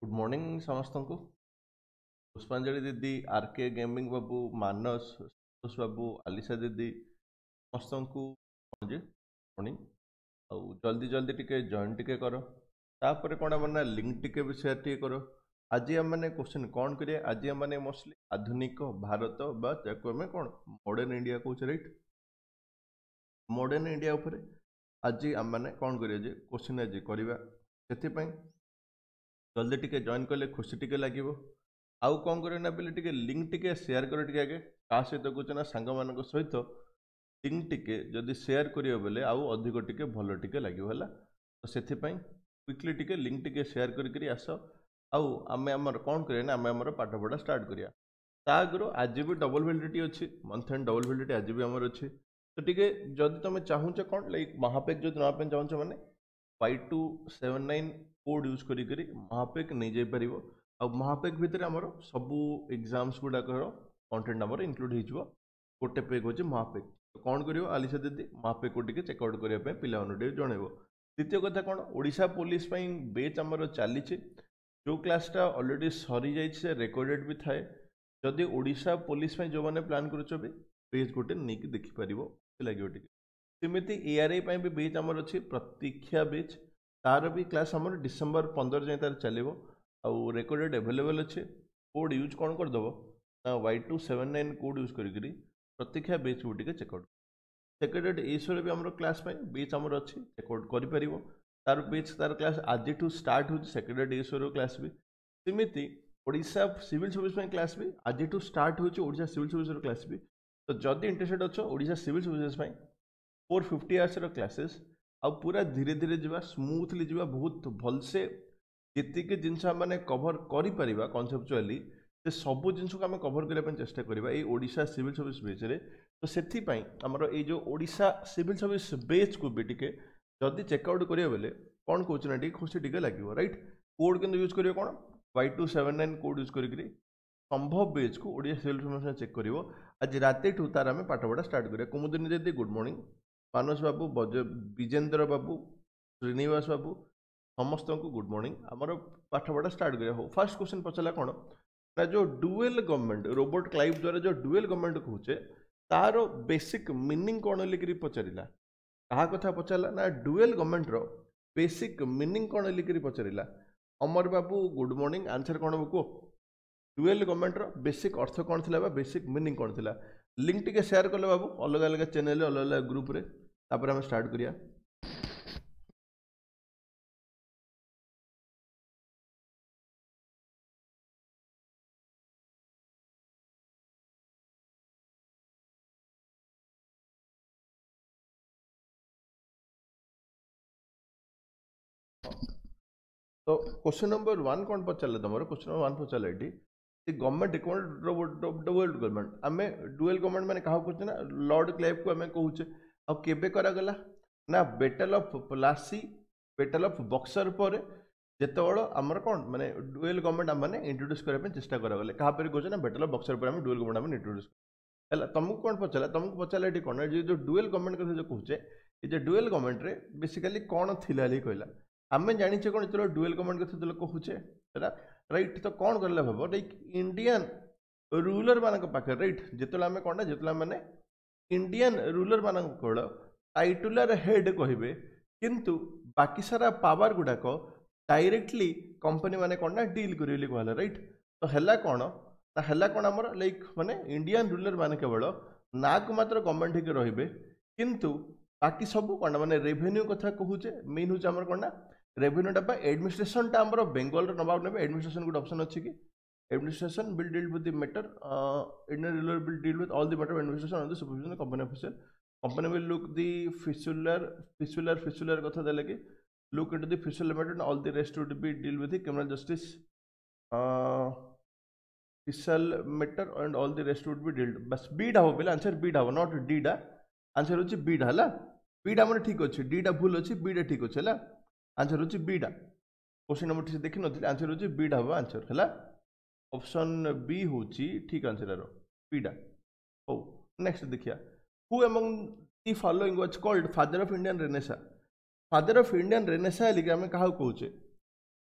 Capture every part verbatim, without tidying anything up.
Good morning समस्त को। Pushpanjali didi, RK Gaming babu, Manas, Santosh babu, Alisha didi समस्त को मॉर्निंग। आउ जल्दी जल्दी टिके जॉइन टिके करो। तापर कौन आम लिंक टिके भी शेयर टिके करो। आज आम मैंने क्वेश्चन कौन करिए, आज आम मैंने मोस्टली आधुनिक भारत बा आम कौन मॉडर्न इंडिया कौच राइट। मॉडर्न इंडिया उपर आज आम मैंने कौन करिए क्वेश्चन आज करवा से जल्दी टिके जॉइन कले खुशी टिके लगे। आउ कौन करें ना बोले टिके लिंक टिके शेयर कर टिके आगे का सहित कौच ना सांग मान सहित लिंक टिके जदि शेयर करियो बोले आउ अधिक टिके भल टिके लगे है। तो से क्विकली टिके लिंक टिके शेयर करी आस आउ आम आमर कौन करिए ना आम आमर पाठ पढ़ा स्टार्ट करिया। ता आगु आज भी डबल वैलिडिटी अच्छी मंथ एंड डबल वैलिडिटी आज भी आमर अच्छी। तो टिके जदि तुम चाहूच कौन लाइक महापेक जो नापे चाहूच मैंने five two seven nine code use करी करी महापेक नहीं जाई परिबो। आ महापेक भितर आमर सबू एग्जाम्स गुड़ाकर कंटेंट आमर इनक्लूड हो गोटे पेक होची महापेक। तो कौन करियो आलिशा दीदी महापेक को टिके चेकआउट करने पे पिला जनइबो। द्वितीय कथा कौन ओडिशा पुलिस बेच आमर चली जो क्लासटा ऑलरेडी सरी जाइए रेकर्डेड भी थाए। जदि ओडिशा पुलिस जो मैंने प्लान कर बेच गोटे नहीं देखिपर लगे टे सेमती एआरआई भी बेच आमर अच्छी प्रतीक्षा बेच तार भी क्लास आमर डिसेम्बर पंद्रह जाए तार चलो आउ रेकर्डेड एवेलेबल अच्छे। कोड यूज कौन करदेव ना Y two seven nine code use करी प्रतीक्षा बेच को टे चेकआउट सेक्रेटेड एसोर भी आम क्लास बेच आमर अच्छी चेकआउट कर तार बेच तार क्लास आज स्टार्ट हो सेक्रेटेड एसोर क्लास भी सेमती ओडिशा सिविल सर्विस क्लास भी आज स्टार्ट होडिशा सिविल सर्विस क्लास भी। तो जदि इंटरेस्टेड अच्छो Odisha civil service four fifty hours classes आ पूरा धीरे धीरे जावा स्मूथली जावा बहुत भलसे जी जिनस मैंने कभर कर कनसेप्चुअली से सब जिनस को आम कभर करने चेष्टा करवा ओडिशा सिविल सर्विस बेच रे। तो से आमर ये ओडिशा सिविल सर्विस बेच को भी टिके जदि चेकआउट करिए बोले कौन कौन ना खुशी टिके लगे राइट। कोड के यूज करिए कौन Y two seven nine code use करी संभव बेच को ओडिशा सिविल सर्विस चेक कर आज रात ठू तार आम पाठ पढ़ा स्टार्ट करिए। कुमुदिनी दीदी गुड मॉर्निंग, मानस बाबू, विजेंद्र बाबू, श्रीनिवास बाबू समस्त को गुड मॉर्निंग। आमर पाठ पढ़ा स्टार्ट करिए। हो फर्स्ट क्वेश्चन पचारा कौन ना जो डुएल गवर्नमेंट रोबोट क्लाइव द्वारा जो डुएल गवर्नमेंट कहूचे तार बेसिक मीनिंग कौन लिखि पचारा क्या कथा पचारा ना डुएल गवर्नमेंट रो बेसिक मीनिंग कौन लिखि पचारा। Amar babu good morning, answer कौन हम कह डुएल गवर्नमेंट रो बेसिक अर्थ कौन थी बेसिक मीनिंग कौन थी। लिंक टिके शेयर कले बाबू अलग अलग चैनल अलग अलग ग्रुप रे तापर हम स्टार्ट करिया। तो क्वेश्चन नंबर वन कौन पचारे तुम क्वेश्चन नंबर वन पचारे ये गवर्नमेंट डुएल गवर्नमेंट आम डुएल गवर्नमेंट मैंने क्या कहते ना लॉर्ड क्लाइव को आम कहूचे आबे करागला ना battle of Plassey battle of Buxar पर जिते आमर कौन माने डुएल गवर्नमेंट आम मैंने इंट्रोड्यूस करने चेष्टा करागले क्या कहते ना बेटल ऑफ बक्सर पर आम डुएल गवर्नमेंट आम इंट्रोड्यूस है। तुमको कौन पचारा तुमको पचारा ये कौन ये जो डुएल गवर्नमेंट कथा जो कहूचे ये डुएल गवर्नमेंट रे बेसिकली कौन थिला कहला आम जाने कौन जो डुएल गवर्नमेंट कथा जो कहूचे राइट। तो कौन कर भाव लाइक इंडियन रूलर मान पाखे राइट जिते आम कौन जो मैंने इंडियन रूलर मान केवल टाइटुलर हेड कहे किंतु बाकी सारा पावर गुड़ाक डायरेक्टली कंपनी माने कौन ना डील कर कहला राइट। तो है कौन ना है कौन आमर लाइक माने इंडियन रूलर मान केवल ना को मात्र गवर्नमेंट ही रे किंतु बाकी सब कौन माने रेवेन्यू कथा कहूचे मेन हूँ आमर कौन ना रेवेन्यूटा एडमिनिस्ट्रेशन टा आमर बेंगल नवा ने एडमिनिस्ट्रेशन गोटे ऑप्शन अच्छी कि administration will deal with the matter Indian ruler will deal with all the matter administration on the supervision company official company will look the fiscal fiscal fiscal कथा देले कि look into the fiscal matter and all the rest would be deal with the criminal justice fiscal matter and all the rest would be dealt बस बीड हो बोले answer Beed हो not Dida answer होची बीड हला बीडा मन ठीक अच्छे डीडा भूल अच्छी बीडा ठीक अच्छे है आंसर होची बीडा। क्वेश्चन नंबर ठीक देखी नी आंसर होची बीडा हम आंसर है ऑप्शन बी होची ठीक आंसर यार बीडा। हो नेक्स्ट देखिया who among the following was called father of Indian renaissance father of Indian renaissance लिखे आम क्या कहूचे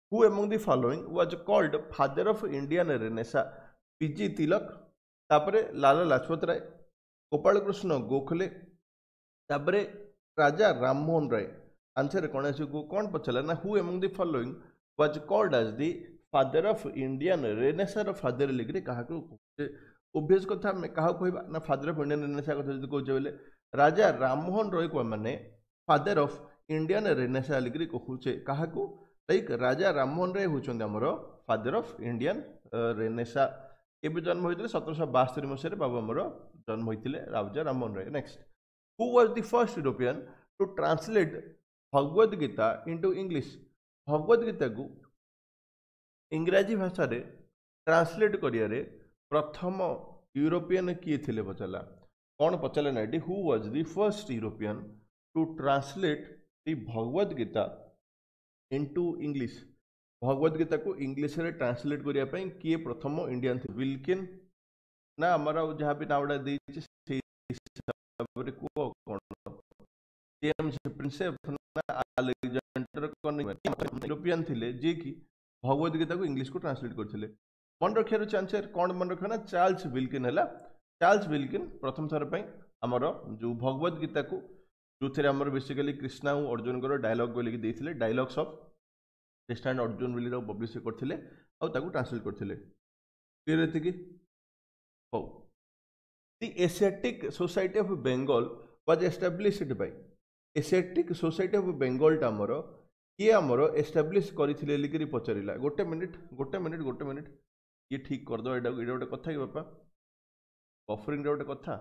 who among the following was called father of Indian renaissance? पीजी तिलक, तापरे लाला लाजपत राय, गोपाल कृष्ण गोखले, तापरे राजा राममोहन राय। आंसर कौन आस कौन पचारा ना who among the following was called as the father of Indian renaissance father लिखरे कहा ओबियस कथा क्या कहबा ना फादर ऑफ इंडियन रेनेसा कथा जदि कहचे बोले राजा राममोहन रॉय को माने फादर ऑफ इंडियन रेनेसा लिखरे कहूचे कहा लाइक राजा राममोहन राय होचंदी हमर फादर ऑफ इंडियन रेनेसा। केबे जन्म होइतले सत्रह बास्तरी मसीह बाबू हमर जन्म होइतले Raja Rammohan Roy. Next, who was the first European to translate Bhagavad Gita into English? Bhagavad Gita को इंग्राजी भाषा रे ट्रांसलेट करियारे प्रथम यूरोपियन किए थिले पचाला कौन पचाला ना who was the first European to translate the Bhagavad Gita into English? Bhagavad Gita को इंग्लिश रे ट्रांसलेट करिया पई किए प्रथम इंडियन थे? विल्किन ना हमारा जहाँ भी नावड़ा देछि से हिसाब रे को कोन जेम्स प्रिंसेप ना अलेक्जेंडर कोन यूरोपियन थिले जे कि भगवद गीता को इंग्लिश को ट्रांसलेट करथिले। मन रखियार चांसर कौन मन रखना चार्ल्स विल्किन है। चार्ल्स विल्किन प्रथम थर पर आमर जो भगवद गीता को जो थे आमर बेसिकली कृष्णा और अर्जुन को डायलॉग बोलिकी देते dialogues of Krishna and Arjun बोली पब्लिश करते और ट्रांसलेट करते क्लियर एति हो। The Asiatic society of Bengal was established by Asiatic society of Bengal टा आमर किए आमर एस्टाब्लिश करथिले लिकरी पचारिला गोटे मिनिट गोटे मिनिट गोटे मिनिट ये ठीक कर दो एटा एटा गोटे कथा कि बापा बफरिंग रे गोटे कथा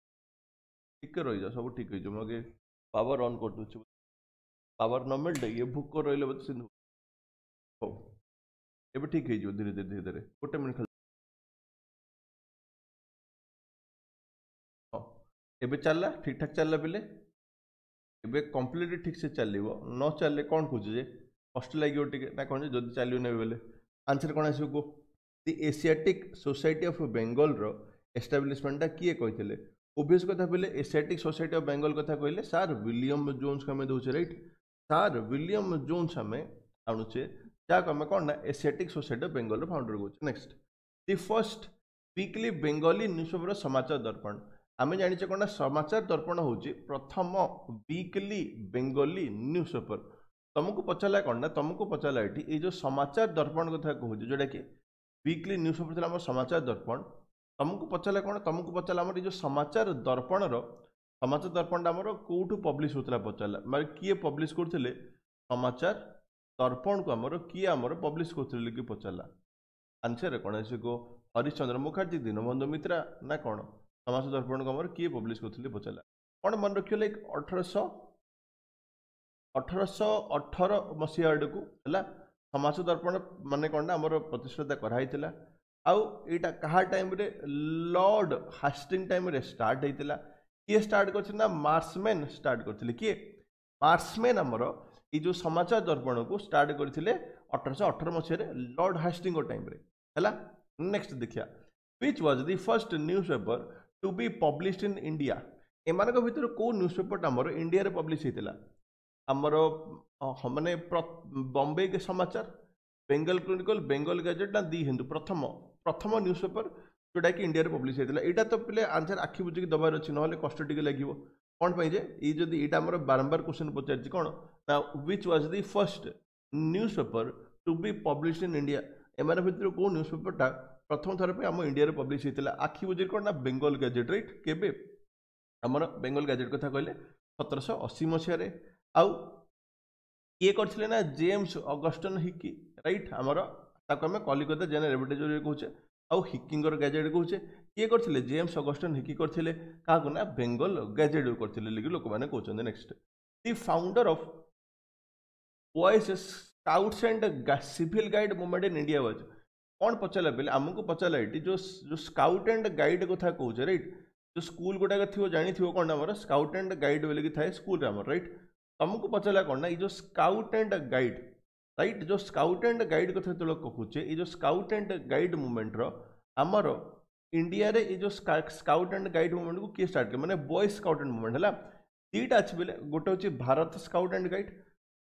ठीक रही जा सब ठीक हो मगे पावर ऑन कर दूची पावर न मिलते ये भूक रहिले बत सिंधु हो एबे ठीक है जो धीरे धीरे धीरे धीरे गोटे मिनिट खाली एबे चलला ठीक ठाक चलला बेले एबे कंप्लीटली ठीक से चलिबो न चलले कोन खोजे जे कष्ट लागियो टिके ना कोन जदी चलियो नै बेले आंसर कोन आसीबो को the Asiatic society of Bengal रो एस्टाब्लिशमेंट किए कहते ओबियस कथा बोले एशियाटिक सोसाइटी ऑफ बेंगल कथा कहले सार विलियम जोन्स आम दौचे राइट सार विलियम जोन्स आम आणुचे जहाँ आम कौन ना Asiatic society of Bengal founder कौचे। Next, the first weekly Bengali newspaper Samachar Darpan आम जाने कौन ना समाचार दर्पण हूँ प्रथम वीकली बेंगली न्यूजपेपर तुमको पचारा कौन ना तुमको पचारा ये जो समाचार दर्पण कथा कहूँ जोटा कि वीकली न्यूजपेपर थी समाचार दर्पण तुमको पचारा कौन तुमको पचारा आम जो समाचार दर्पण समाचार दर्पण आमर कौटू पब्लिश होता पचारा मारे किए पब्लिश करते समाचार दर्पण को आमर किए आमर पब्लिश करते कि पचारा आंसर कौन आस को हरिश्चंद्र मुखर्जी दीनबंधु मित्रा ना कौन समाचार दर्पण को आमर किए पब्लिश करते पचारा कौन मन रखिए लाइक अठरश अठरश अठर मसीहा आड़ को है समाचार दर्पण मान कौन ना आमर प्रतिष्ठा कराई आउ एटा कहा टाइम रे लॉर्ड हास्टिंग टाइम रे स्टार्ट होता किए स्टार्ट कर मार्समैन स्टार्ट करते किए मार्समैन आमर ये जो समाचार दर्पण को स्टार्ट करते अठरश अठर मसीह लॉर्ड हास्टिंग टाइम रे है। नेक्स्ट देखिया which was the first newspaper to be published in India एमान भर कौ न्यूज पेपर आमर इंडिया रे पब्लिश होता आमर माने बॉम्बे के समाचार बेंगल क्रोनिकल बेंगल गैजेट ना दी हिंदू प्रथम प्रथम न्यूज पेपर जोटा कि इंडिया रे पब्लिश होता यहाँ तो पे आंसर आखि बुझिकी दबार अच्छी ना कष्ट टे लगे कौन पाई जे ये जदि यहाँ आमर बारंबार क्वेश्चन पचार कौन ना which was the first newspaper to be publish in India एम भर कौ न्यूज पेपरटा प्रथम थर पे आम इंडिया रे पब्लिश होता आखि बुझिकी कौन ना बेंगल गैजेट राइट केबे आमर बेंगल गैजेट कथा कहले सतरश अशी मसीह आउ किए करथिले ना जेम्स अगस्टन हिकी राइट आमर ताको आम कलिकता जेनरल एडवर्टाइजर कहूचे आउ हिकिंगर गैजेट कहूचे किए करथिले जेम्स अगस्टन हिकी करथिले काको ना बेंगल गैजेट करथिले लिखि लोक माने कहउछन। Next, the founder of boys scouts and civil guide movement in India वाज कौन पचारा बेले आमको पचारा ये जो जो स्काउट एंड गाइड कथा कहूचे राइट जो स्कूल गुटाक थी जानी थी कौन आमर स्काउट एंड गाइड बोलिकी थाए स्कूल आमर राइट तुमको पचारा कौन ना ये जो स्काउट एंड गाइड राइट जो स्काउट एंड गाइड कथा जो कहूचे ये जो स्काउट एंड गाइड मूवमेंट आमर इंडिया रे ये जो स्काउट एंड गाइड मूवमेंट को किए स्टार्ट किया माने बॉय स्काउट एंड मूवमेंट है दीटा अच्छे बेले गोटे हूँ भारत स्काउट एंड गाइड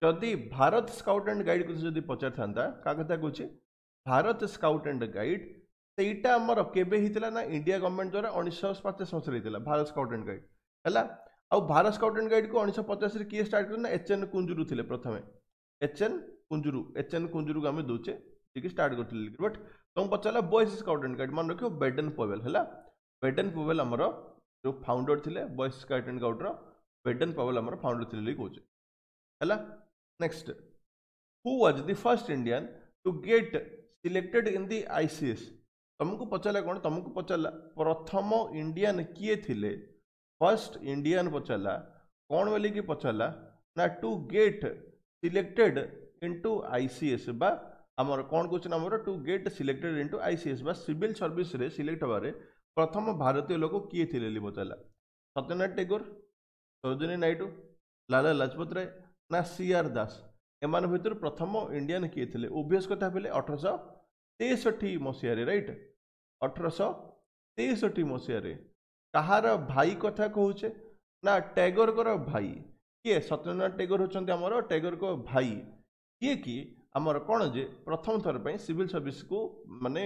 जदि भारत स्काउट एंड गाइड को जदि पचार था क्या कथा कहूँ भारत स्काउट एंड गाइड सेटा आमर केबे हितला ना इंडिया गवर्नमेंट द्वारा उन्नीस पचास मसीह हितला भारत स्काउट एंड गाइड है आ भारत स्काउट एंड गाइड को उन्नीस पचास किए स्टार्ट करना एच एन कुंजुरु थे प्रथम H N Kunzru H N Kunzru को आम दौचे जी स्टार्ट करते बट तुम पचारा बॉयज स्काउट एंड गाइड मन रखियो बेडन पोवेल है बेडन पोवेल आमर जो फाउंडर थे boys scout and guide Baden Powell आमर फाउंडर थे कहे है next who was the first Indian to get selected in the ICS तुमको पचारा कौन तुमको पचारा प्रथम इंडियन किए थिले फर्स्ट इंडियन पचारा कौन बोली कि पचारा ना to get selected into ICS बा आमर कौन क्वेश्चन आमर to get selected into ICS बा सिविल सर्विस रे सिलेक्ट हबारे प्रथम भारतीय लोक किए थिले पचारा सत्यनारायण टेगोर सरोजिनी नायडू लाला लाजपत राय ना सी आर दास एमान भितर प्रथम इंडियन किए थे ओबियस कथा बोले अठरश तेसठी मसीह राइट अठरश तेसठी मसीह कहार भाई कथा कहूचे ना टैगोर को भाई किए सत्यनारायण टेगोर होचंती हमर टैगोर को भाई किए कि आमर कौन जे प्रथम थर पे सिविल सर्विस को माने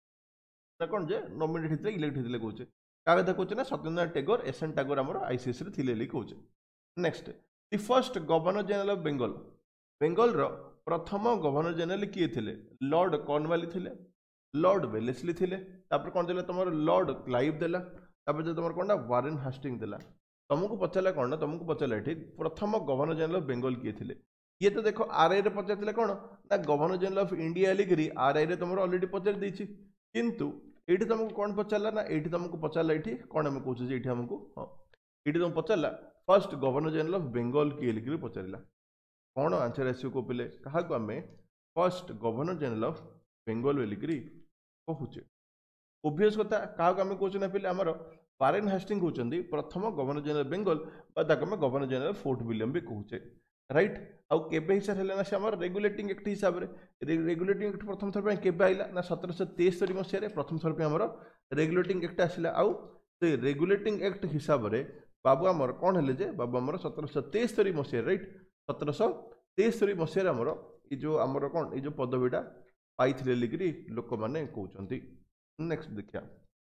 कौन जे नॉमिनेट होते इलेक्ट होते कहे क्या कथा कहूचे ना सत्यनारायण टेगोर एस एन टैगोर आमर आईसीएस रे थिले कहे next the first governor general of Bengal Bengal रो प्रथम गवर्नर जनरल किए थे लॉर्ड कॉर्नवाली थे लॉर्ड वेलेस्ली थे तापर कौन देला तुम लॉर्ड क्लाइव देला तापर जो तुम कौन वारेन हास्टिंग देला तुमको पचारा कौन तुमको पचारा ये प्रथम गवर्नर जनरल ऑफ बेंगल किए थे ये तो देखो आर आई पचार कौन ना गवर्नर जनरल ऑफ इंडिया लिखी आर आई तुम अलरेडी पचार देछि किंतु ये तुमको कौन पचारा ना ये तुमको पचारा ये कौन आम कहे ये आमको हाँ ये तुम पचारा first governor general of Bengal किए लिखी पचारा कौन आंसर आसो को पे क्या आम first governor general of Bengal बोलिकी कहूचे ओबियस कथा क्या आम कहे पे आमर वारेन हास्टिंग होती प्रथम गवर्नर जनरल बेंगल आम गवर्नर जनरल फोर्ट विलियम भी कहूचे राइट आउ केबे हिसाब है ना से आम रेगुलेटिंग एक्ट हिसाब से रेगुलेटिंग एक्ट प्रथम थर पे केबे आइला ना सतरश तेस्तरी मसीह प्रथम थर पे आमर रेगुलेटिंग एक्ट आसला आउ से रेगुलेटिंग एक्ट हिसाब से बाबू आमर कौन है जे बाबू आमर सतरश तेस्तरी मसीह राइट सतरश तेस्तरी मसीह आमर ये जो आमर कौन ये पदवीटा पाई लिखि लोक मैंने कहते नेक्स्ट देखिए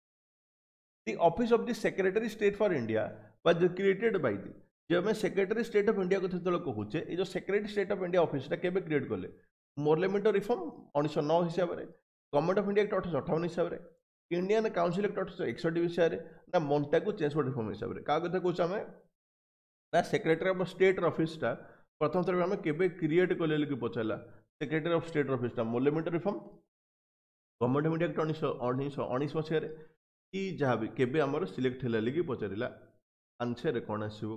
the office of the secretary state for India was created by the जो मैं सेक्रेटरी स्टेट ऑफ इंडिया को जो कहूचे ये जो secretary state of India office केबे क्रिएट कले मोरलेमेंटो रिफॉर्म उन्नीस सौ नौ हिसाब से गवर्नमेंट ऑफ इंडिया एक्ट अठारह अठावन हिसाब से इंडियन काउंसिल एक्ट अठारह एकसठ हिसाब से ना मोन्टागु चेंजफोर्ड रिफॉर्म हिसाब से क्या कथा कहूँ आम ना सेक्रेटरी ऑफ स्टेट ऑफिसटा प्रथम थर आम केबे क्रिएट कले कि पचारा सेक्रेटरी ऑफ स्टेट ऑफिसटा Morley Minto reform government of India act उन्नीस उन्नीस उन्नीस मसीह कि जहाँ भी केबे आमर सिलेक्ट है लिखि पचारा आंसर कौन आसो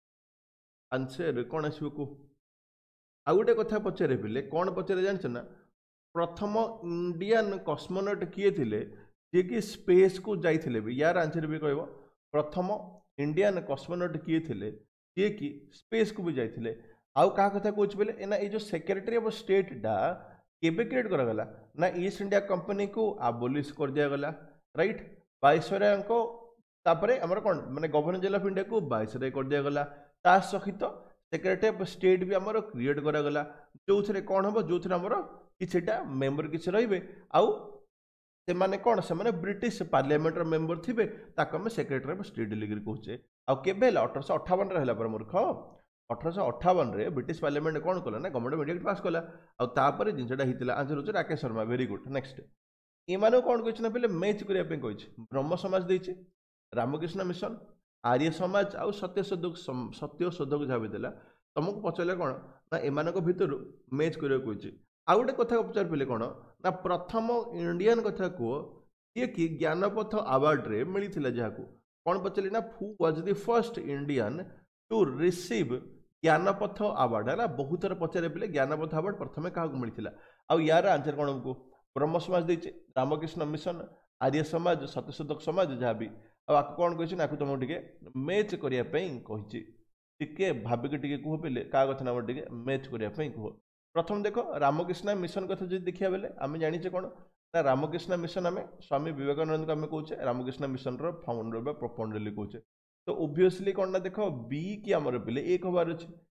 आंसर कौन आसो को आ गोटे कथा पचारे पे कौन पचारे जानच ना प्रथम इंडियन कस्मोनट किए थे जी कि स्पेस को जाइए भी यार आंसर भी कह प्रथम इंडियन कस्मोनट किए थे जी कि स्पेस को भी जाइए आउ क्या कथा कौच बोले ना ये जो सेक्रेटरी ऑफ स्टेट डा केबे क्रिएट करागला ना ईस्ट इंडिया कंपनी को आबोलिश कर दियागला राइट वाइसराय को तापरे हमर कौन माने गवर्नर जनरल ऑफ इंडिया को वाइसराय कर दियागला ता सहित सेक्रेटरी ऑफ स्टेट भी हमर क्रिएट करागला जो थे कौन हम जो थे हमर किछटा मेंबर किछ रहिबे आउ से माने कौन से माने ब्रिटिश पार्लियामेंट मेंबर थिबे ताको हम सेक्रेटरी ऑफ स्टेट लिखि कहूचे आउ केबे अठारह अठावन रे हला पर मूर्ख अठारह अठावन रे ब्रिटिश पार्लियामेंट कौन कला ना गवर्नमेंट ऑफ इंडिया पास कला आउे जिनटा होता आंसर हो Rakesh Sharma very good next एमानो कौन कही पे मैच करने ब्रह्म समाज देती रामकृष्ण मिशन आर्य समाज आउ सत्य शोधक सत्य शोधक जहाँ भी देला तुमको पचारे कौन ना एमान भितर मैच करने कही आउ गोटे कथा पचार पे कौन ना प्रथम इंडियन कथा कह ये कि ज्ञानपथ अवार्ड रे मिली जहाँ कौन पचारे ना who was the first Indian to receive Jnanpith award है बहुत थर पचारे पे ज्ञानपथ अवार्ड प्रथम क्या मिलता आउ यार आंसर कौन हमको ब्रह्म समाज देचे रामकृष्ण मिशन आर्य समाज सत्यशोधक समाज जहाँ भी आपको कौन कही आपको तुमको टे मैच करने टे भाविक टे कह पे क्या कथा ना टे मैच करने कह प्रथम देख रामकृष्ण मिशन कथा जो देखा बेले आम जाचे कौन ना रामकृष्ण मिशन आम स्वामी विवेकानंद को आम कहे रामकृष्ण मिशन फाउंडर बा प्रोपॉन्डर कहचे तो ओब्वियसली कौन ना देख बी कि आमर पे एक हबार अच्छे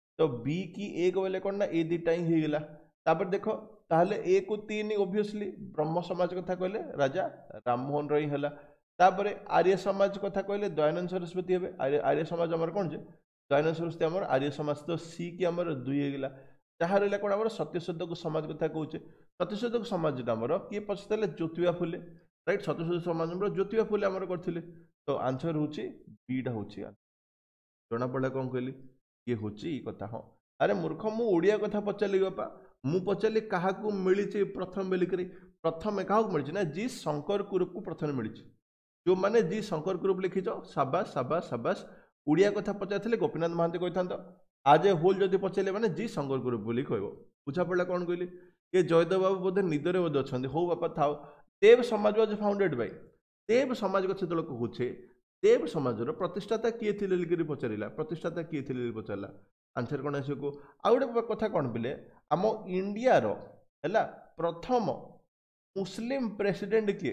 तो बी की एक बोले कौन ना ए दुटा ही होगला तापर देख ताहले ए को तीन ओबियसली ब्रह्म समाज कथा कहले राजा राममोहन रही है तापर आर्य समाज कथा कहले दयानंद सरस्वती हे आर्य आर्य समाज आमर कौन जे दयानंद सरस्वती आमर आर्य समाज तो सी की आमर दुई होगला जहाँ रहा कौन आमर सत्यशोधक समाज कथा कहचे सत्यशोधक समाज आमर किए पछते ज्योतिबा फुले राइट सत्यशोधक समाज ज्योतिबा फुले आमर करथिले तो आंसर होची बीटा होची जना पड़ा कौन कहली ये होची कथा हाँ अरे मूर्ख मु ओडिया कथा पचारि बापा मु पचारि क्या मिली प्रथम बेलिक प्रथम क्या मिली ना जी शंकर ग्रुप को प्रथम मिली जो मैंने जी शंकर ग्रुप लिखिच साबास साबास साबास ओडिया कथा पचारि गोपीनाथ महांती कही था आज ए होल जदि पचारे मैंने जी शंकर ग्रुप बोली कह बुझा पड़ा कौन कहली ये जयदेव बाबू बोधे निदरे बोधे अच्छा हो बापा थाओ देव समाज वाज फाउंडेड बाय देव समाज को जो कहे देव समाज प्रतिष्ठाता किए थे लिखिरी पचारा प्रतिष्ठाता किए थे पचारा आंसर कौन आस आउ गोटे कथा कौन पिले आम इंडिया है प्रथम मुस्लिम प्रेसिडेंट किए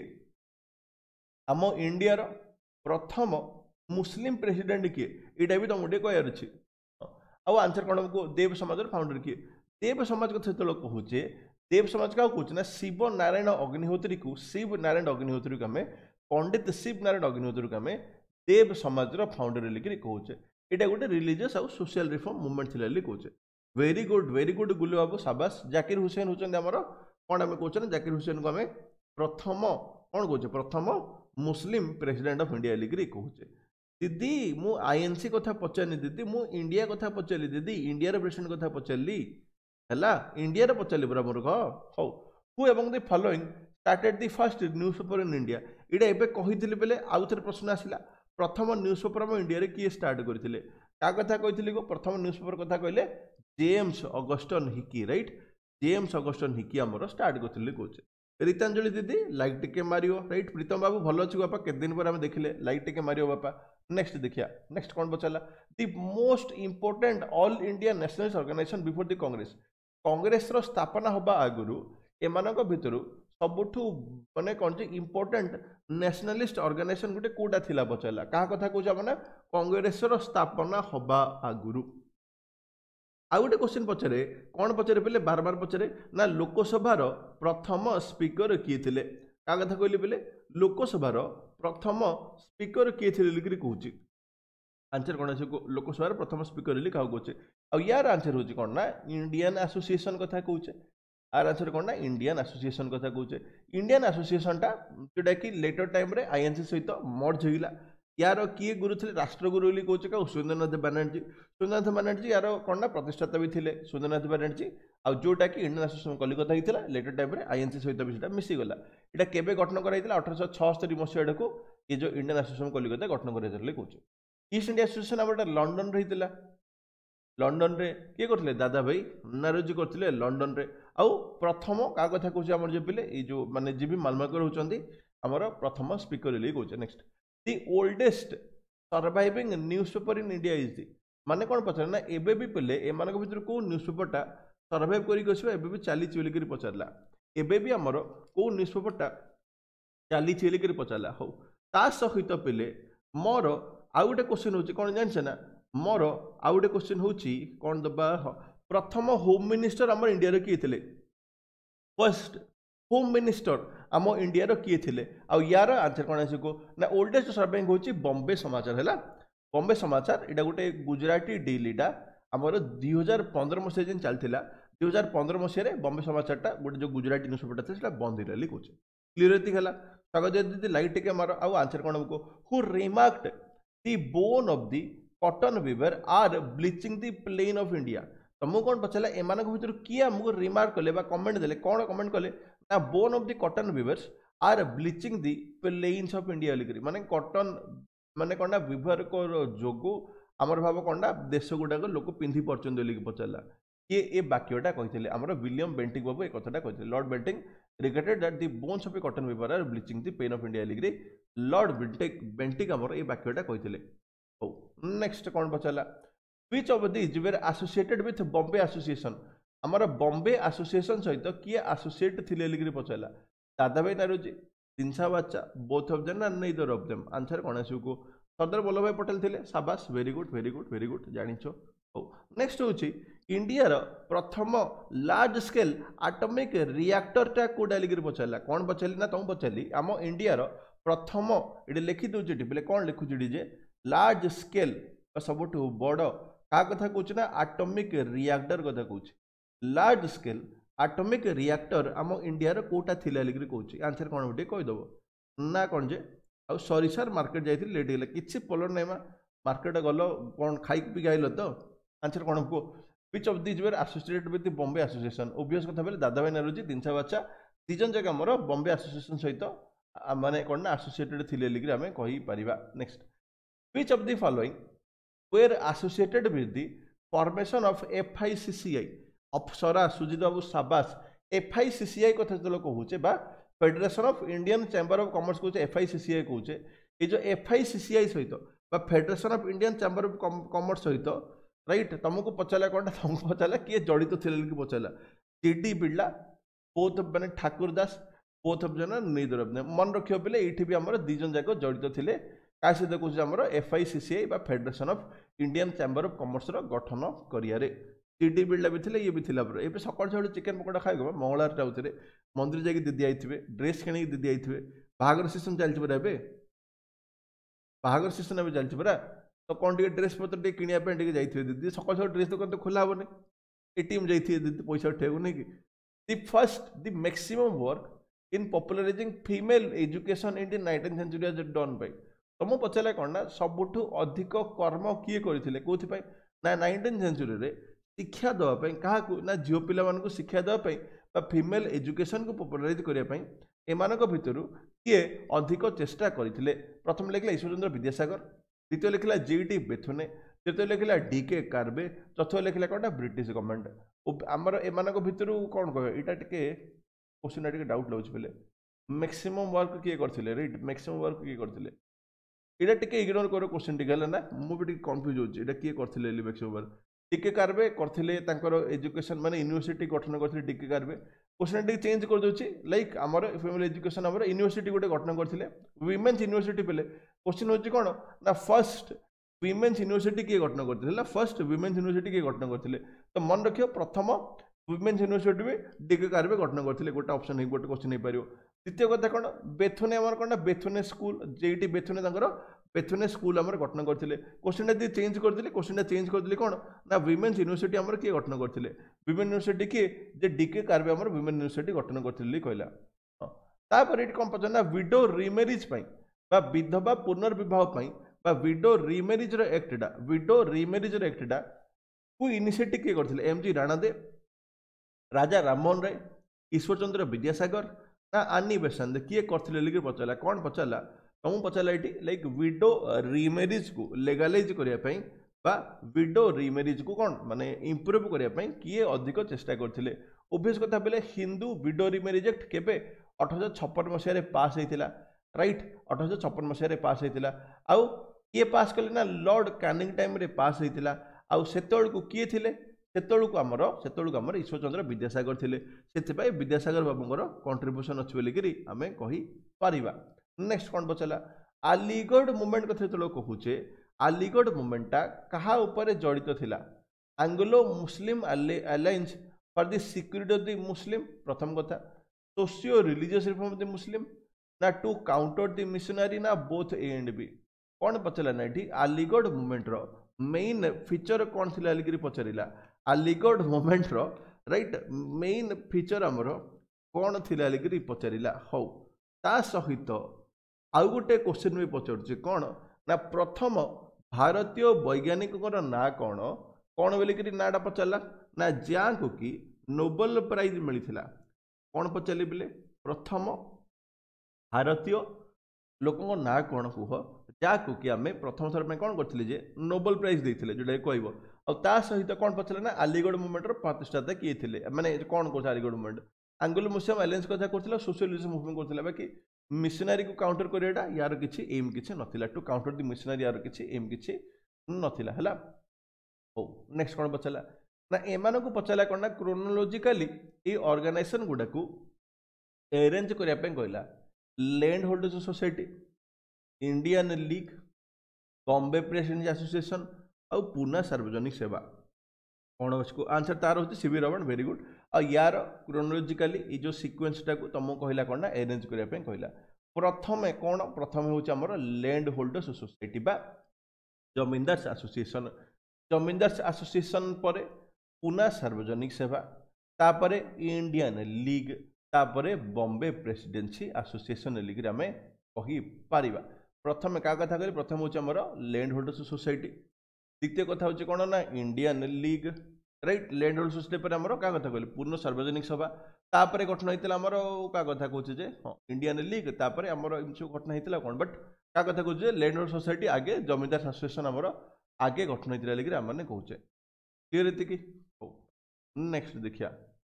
आम इंडिया प्रथम मुस्लिम प्रेसिडेंट किए यहाँ भी तुमको गोटे कहर अच्छी आउ आंसर कौन हमको देव समाज फाउंडर किए देव समाज कथा जो कहे देव समाज क्या कहे ना शिव नारायण अग्निहोत्री को शिव नारायण अग्निहोत्री को आम पंडित शिव नारायण अग्निहोत्री को आम देव समाज फाउंडर लिखि कहे यहाँ गोटे रिलीजियस आउ सोशल रिफॉर्म मूवमेंट थी कहे very good very good Gullu बाबू साबास जाकिर हुसैन होती आमर कौन आम कहे जाकिर हुसैन को आम प्रथम कौन कहे प्रथम मुस्लिम प्रेसिडेंट ऑफ इंडिया लिखि कहे दीदी मु आईएनसी कथा पचारनी दीदी मु इंडिया कथा पचारि दीदी इंडिया प्रेसिडेंट कथा पचारि है इंडिया पचारि पूरा मूर्ख हौ who among the following started the first newspaper in India यहाँ एवं कही बेले आउ थे प्रश्न आसला प्रथम न्यूज पेपर आम इंडिया किए स्टार्ट करते क्या कथा कही गो प्रथम न्यूज पेपर कथा कहले James Augustus Hicky right James Augustus Hicky आमर स्टार्ट करते कहे रीतांजलि दीदी लाइक टिके मारियो राइट प्रीतम बाबू भल अच्छी बापा केते दिन पर आम देखले लाइक टिके मारियो बापा नेक्स्ट देखिया नेक्स्ट कौन पचारा the most important all India nationalist organisation before the Congress Congress रो स्थापना होबा आगुरु एमानक भितरु सबुठु माने कौन जे इंपोर्टेंट नेशनलिस्ट ऑर्गेनाइजेशन गोटे कोटा थिला पचारा क्या कथा कहूँ माने कांग्रेस रो स्थापना होबा आगुरु आउ गोटे क्वेश्चन पचारे कौन पचारे पे बार बार पचारे ना लोकसभार प्रथम स्पीकर किए थे क्या कथा कहली पे लोकसभार प्रथम स्पीकर किए थे लिखि कहूँ आंसर कौन आस लोकसभार प्रथम स्पीकर लिखि क्या कहे आ यार आंसर हूँ कौन ना इंडियन एसोसिएशन कथा कहे आर आंसर कौन ना इंडियन एसोसिएशन कथा कहे इंडियन एसोसिएशन टा जोटा कि लेटर टाइम रे आईएनसी सहित मर्ज होगा यार किए गुरु थे राष्ट्रगुरु कहे क्या सुरेंद्रनाथ बनर्जी सुरेंद्रनाथ बनर्जी यार कौन ना प्रतिष्ठाता भी थे सुरेंद्रनाथ बनर्जी आ जोटा कि इंडियन एसोसिएशन कलिकता होता लेटर टाइम रे आईएनसी सहित भी सीटा मिसीगला यहाँ केवे गठन कराइला अठरश छस्तरी मसीहा को ये जो इंडियन एसोसिएशन कलिकता गठन कर कहे ईस्ट इंडिया एसोसिएशन आम लंडन रही लंडन रे किए करते दादा भाई नारोजी करते लंडन रे आउ प्रथम क्या कथा कहे आम जो पिले जो माने जी भी मालमाकर होती आमर प्रथम स्पीकर कहे next the oldest surviving newspaper in India is the माने कौन पचार ना एबे भी पिले एमान भर कौ न्यूज पेपरटा सर्वाइव कर भी चली पचारा एबे भी आमर कौ न्यूज पेपरटा चली पचारा हो ता सहित पिले मोर आउ गोटे क्वेश्चन होची कौन जानछे ना मोर आउ गोटे क्वेश्चन होची कौन दबा प्रथम होम मिनिस्टर आम इंडिया रे किए थे फर्स्ट होम मिनिस्टर आम इंडिया किए थे आउ यार आंसर कौन आस ना ओल्डेस्ट सर्वाइविंग होची बॉम्बे समाचार है बॉम्बे समाचार यहाँ गोटे गुजराती डेलीटा आमर दुई हजार पंद्रह मसीह जेन चलता दुई हजार पंद्रह मसीह बॉम्बे समाचारटा गोटे जो गुजराती न्यूज पेपर था बंद होगा कहे क्लीयरिटी है स्वागत दीदी लाइट टिके मार आउ आंसर कौन हमको who remarked the bone of the cotton weaver are bleaching the plain of India तो मुझे कौन पचारा एम भर किए आमको रिमार्क कले कमेंट देले कौन कमेंट कले ना bone of the cotton weavers are bleaching the plains of India लिखि माने कॉटन माने कौन ना विभर को जोगु आमर भाव कौन ना देश गुड़ाक लोक पिंधि पार्चन लिखि पचारा किए ए वाक्यटा कही आमर विलियम बेंटिंग बाबू एक कथाटा कही Lord Bentinck regarded that the bones of a cotton weaver are bleaching the plain of India लिखि लॉर्ड बेंटिक बेंटिक आमर ए वाक्यटा कही हो नेक्स्ट कौन पचारा which of this were associated with Bombay association आमर बॉम्बे एसोसिएशन सहित किए एसोसिएट थे लिखि पचारा दादा भाई Naoroji Dinshaw Wacha both of them and neither of them answer कौन आस सरदार वल्लभ भाई पटेल थे साबास very good very good very good जानिछ नेक्स्ट हूँ इंडिया प्रथम लार्ज स्केल आटमिक रिएक्टरटा कौटा लिखिक पचारा कौन पचारि ना तुम पचारि आम इंडिया प्रथम ये लिखि दूसरी बोले कौन लिखुची जे लार्ज स्केल सबुठ बड़ क्या कथा कौच ना आटमिक रिएक्टर कथा कौच लार्ज स्केल आटमिक रिएक्टर आम इंडिया कौटा थिला लिखिक कौच आंसर कौन गोटे कहीदेव ना कौन जे आ सॉरी सर मार्केट जाइए लेट गला किसी पलर ना मार्केट गल कौन खाई पी आइल तो आंसर कौन को which of this were associated with Bombay association obvious कथा बोले दादा भाई नारुजी दिनसा बाचा दिजन जगह आमर बॉम्बे एसोसिएशन सहित माने कौन ना एसोसिएटेड थिले लिखिक आम कहि परिबा next which of the following were associated with the formation of FICCI Apsara Sujit बाबू साबास एफआईसीसीआई कथा जो कहूचे बा federation of Indian chamber of commerce कहूचे एफआईसीसीआई कहूचे ये जो एफआईसीसीआई सहित बा federation of Indian chamber of commerce सहित राइट तुमको पचारा कौन तुमको पचारा किए जड़ित थे पचारा जीडी बिड़ला बोथ मैंने Thakur Das both of them neither of them मन रखियो पिले एठी भी हमर दिजन जाक जड़ित थिले का सहित कहूचे हमर एफआईसीसीआई बा federation of Indian chamber of commerce रो गठन करियारे जीडी बिड़ला भी थिले ये भी थिला पर एबे सकाळ सकाळ चिकन पकोड़ा खाइगो मंगलवार टाउथरे मंदिर जाके दीदी आइथिबे ड्रेस किणी दीदी आइथिबे बाहागर सीजन चलछि परा एबे बाहागर सीजन एबे चलछि परा तो कौन टे ड्रेस पत्र टे किनिया पे टे जाइथिबे दीदी सकाळ सकाळ ड्रेस दुकान तो खोला होबने एटीएम जाइथिबे दीदी पैसा उठेबो नै कि the first the maximum work in popularising female education in the nineteenth century has done by तुम पचारा कौन ना सबुठु अधिक कर्म किए करथिले कोथि पय ना नाइनटीन्थ सेंचुरी रे शिक्षा देवाई क्या ना झील पिला मानक शिक्षा देवाई फीमेल एजुकेशन को पॉपुलराइज करने एमान भितर किए अधिक चेष्टा करते प्रथम लिखला ईश्वरचंद्र विद्यासागर द्वितीय लिखला जीडी बेथुने तृतीय लिखला डीके कार्बे चतुर्थ लिखला कौन ब्रिटिश गवर्नमेंट आमर एमान भितर कौन कह यहाँ टे क्वेश्चन टे डाउट लगे पे मैक्सिमम वर्क किए करते राइट मैक्सिमम वर्क किए करते यहाँ टे इग्नोर कर क्वेश्चन टी ना मुझे कन्फ्यूज होता किए करते मैक्सिमम वर्क डीके कार्बे करथिले तांकर एजुकेशन माने यूनिवर्सिटी गठन करथिले डीके कार्बे क्वेश्चन टी चेंज कर दोछि लाइक हमर फीमेल एजुकेशन हमर यूनिवर्सिटी गोटे गठन करथिले विमेन्स यूनिवर्सिटी पेले क्वेश्चन होछि कोन ना फर्स्ट विमेन्स यूनिवर्सिटी किए गठन करथिले फर्स्ट विमेन्स यूनिवर्सिटी किए गठन करथिले तो मन रखियो प्रथम विमेन्स यूनिवर्सिटी भी डीके कार्बे गठन करथिले गोटे ऑप्शन है गोटे क्वेश्चन हे परियो द्वितीय कथा कोन बेथुने हमर कोन बेथुने स्कूल जेटी बेथुने तांकर बेथुने स्कूल आम गठन करते क्वेश्चन टा चेंज करते क्वेश्चन चेंज करते कौन ना विमेन्स यूनिवर्सिटी आम किए गठन करते विमेन यूनिवर्सिटी किए जे डीके कार्बे आम विमेन यूनिवर्सिटी गठन करते कहला तापर ये कौन पचार ना विडो रिमेरीज विधवा पुनर्विवाह विडो रिमेरीज एक्टा विडो रिमेरीज एक्टा को इनिशिएटिव किए करते एम जी राणादे राजा राममोहन राय ईश्वरचंद्र विद्यासागर ना आनी बेसांत किए करते पचारा कौन पचारा तुम पचारा ये लाइक विडो रिमेरीज को लेगालाइज करने विडो रिमेरीज को कौन माने इम्प्रूव करने किए अधिक चेष्टा करते ओबियस कथा बोले हिंदू विडो रिमेरीज एक्ट केबे अठरश छप्पन मसीह पास होता राइट अठरश छप्पन मसीह पास होता आउ किए पास कले ना लॉर्ड कैनिंग टाइम रे पास होता आउ सेतल को किए थिले सेतल को आमर सेतल को आमर ईश्वरचंद्र विद्यासागर थिले से विद्यासागर बाबूंर कंट्रीब्यूशन अच्छी बोलिकी आम कही पारिबा नेक्स्ट कौन पचारा अलीगढ़ मूवमेंट कथा जो कहूचे अलीगढ़ मूवमेंटा कहा ऊपर जड़ित थिला Anglo Muslim alliance for the security of the Muslim प्रथम कथा socio religious reform of the Muslim ना टू काउंटर द मिशनरी ना बोथ ए एंड बी कौन पचारा ना ये अलीगढ़ मूवमेंट रो मेन फीचर कौन थिला लिखिरी पचारिला अलीगढ़ मूवमेंट रो राइट मेन फीचर आमर कौन थिला लिखिरी पचारिला हौ ता सहित आउ गोटे क्वेश्चन भी पचार कौन ना प्रथम भारतीय वैज्ञानिक ना कौन कौन बोलिकी नाटा पचारा ना जहाँ कि नोबेल प्राइज मिलता कौन पचारे बोले प्रथम भारतीय लोक ना कौन कह जहाँ कि आम प्रथम थर कौन करते नोबेल प्राइज देते जोटा कह आ सहित कौन पचारा ना अलीगढ़ मूवमेंट प्रतिष्ठाता किए थे मैंने कौन कर Aligarh movement Anglo Muslim alliance कथा करथिला सोशलिज्म मूवमेंट करथिला बाकी मिशनरी को काउंटर करियाटा यार किछि एम किछि नथिला टू काउंटर द मिशनरी यार किछि एम किछि नथिला हला हो नेक्स्ट कौन पचारा ना एमान को पचारा कौन ना क्रोनोलॉजिकली ये ऑर्गेनाइजेशन गुडा को अरेंज करने कहला landholders society Indian league Bombay presidency association और पूना सार्वजनिक सेवा कौन उसको आंसर तार होची सीवी रमन वेरी गुड आ यार क्रोनोलॉजिकली ये जो सीक्वेंस टाको तुमको कहला कोन ना अरेंज करिया पे कहला प्रथमे कौन प्रथमे होची हमर लैंड होल्डर्स सोसाइटी बा जमींदार्स एसोसिएशन जमींदार्स एसोसिएशन पर पुना सार्वजनिक सेवा तापरे इंडियन लीग तापरे बॉम्बे प्रेसिडेंसी एसोसिएशन लीग रे हमें कहि पारिबा प्रथमे का कथा करी प्रथम होची हमर लैंड होल्डर्स सोसाइटी द्वितीय कथा होची कोन ना Indian league right landholders society पर हमर का कथा कहली पूर्ण सार्वजनिक सभा तापरे गठन होइतला हमर का कथा कहूची जे हां इंडियन लीग तापरे हमर इमसु गठन होइतला कोन बट का कथा कहूची जे लैंड होल्डर्स सोसाइटी आगे जमींदार एसोसिएशन हमर आगे गठन होइतला लीग रे हमने कहूचे क्लियर हेति की हो नेक्स्ट देखिया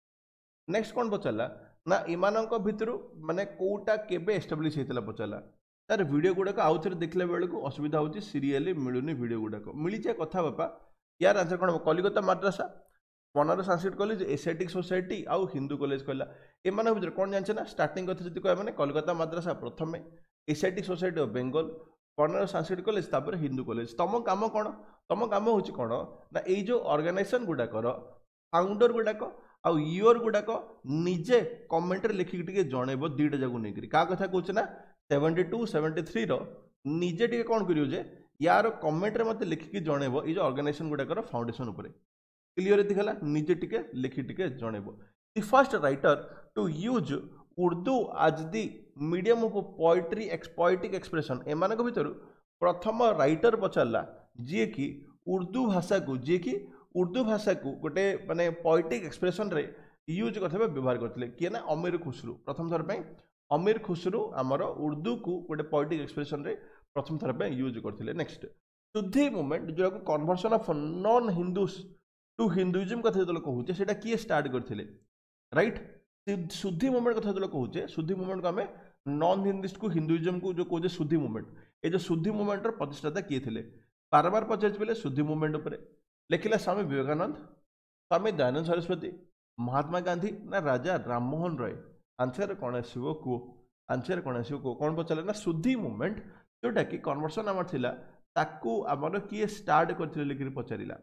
नेक्स्ट कोन पचला ना इमानक भितरु माने कोटा केबे एस्टैब्लिश हेतला पचला तार वीडियो गुड़ाक आउ थे देखला बेलू असुविधा होची सीरियली मिलूनी वीडियो गुड़ाक मिली जाए कथा बापा यार आंसर कौन Calcutta Madrasa Banaras Sanskrit college Asiatic society आउ हिंदू कॉलेज कहला एमान भीतर कौन जाने ना स्टार्टिंग कथा जब कह मैंने कलिकता मद्रासा प्रथम Asiatic society of Bengal Banaras Sanskrit college तापर हिंदू कॉलेज तुम काम कौन तुम काम हूँ कौन ना ये जो ऑर्गेनाइजेशन गुड़ाकर फाउंडर गुड़ाक आउ इयर गुड़ाक निजे कमेंट लिखिक टे जनइब दुईटा जाक नहीं क्या कथा कहूँ ना सेवेन्टी टू सेवेन्टी थ्री निजे टे कौन करियो जे यार कमेंट रे मते लिखिकी जनइब ये जो ऑर्गेनाइजेशन गुड़ाकर फाउंडेशन उपरे क्लियर एति हला निजे टिके लिखि टिके जनइब the first writer to use Urdu as the medium of poetry poetic expression एमानक भितर प्रथम राइटर पचारला जी कि उर्दू भाषा को जी कि उर्दू भाषा को गोटे माने पोएटिक एक्सप्रेशन रे यूज करथिबा व्यवहार करथिले किए ना अमीर खुसरू प्रथम थर पे अमीर खुसरू आमर उर्दू को गोटे पोएटिक एक्सप्रेशन रे प्रथम थर पे यूज करथिले नेक्स्ट शुद्धि मूवमेंट जो conversion of non Hindus to Hinduism कथा जो कहूचे सेटा किए स्टार्ट करथिले राइट शुद्धि मूवमेंट कथा जो कहूचे शुद्धि मूवमेंट को आम नॉन हिंदुइस्ट को हिंदुइज्म को जो कहूचे शुद्धि मूवमेंट ये जो शुद्धि मूवमेंट प्रतिष्ठाता किए थे बार बार पचारे शुद्धि मूवमेंट उपर लिखिला स्वामी विवेकानंद स्वामी दयानंद सरस्वती महात्मा गांधी ना राजा राममोहन रॉय आंसर कौन आसो कु आंसर कौन आसो कु कौन पचारे ना शुद्धि मूवमेंट जोटा कि कन्वर्सन आमर थिला ताकू आमर किए स्टार्ट करथिले लिखि पचारिला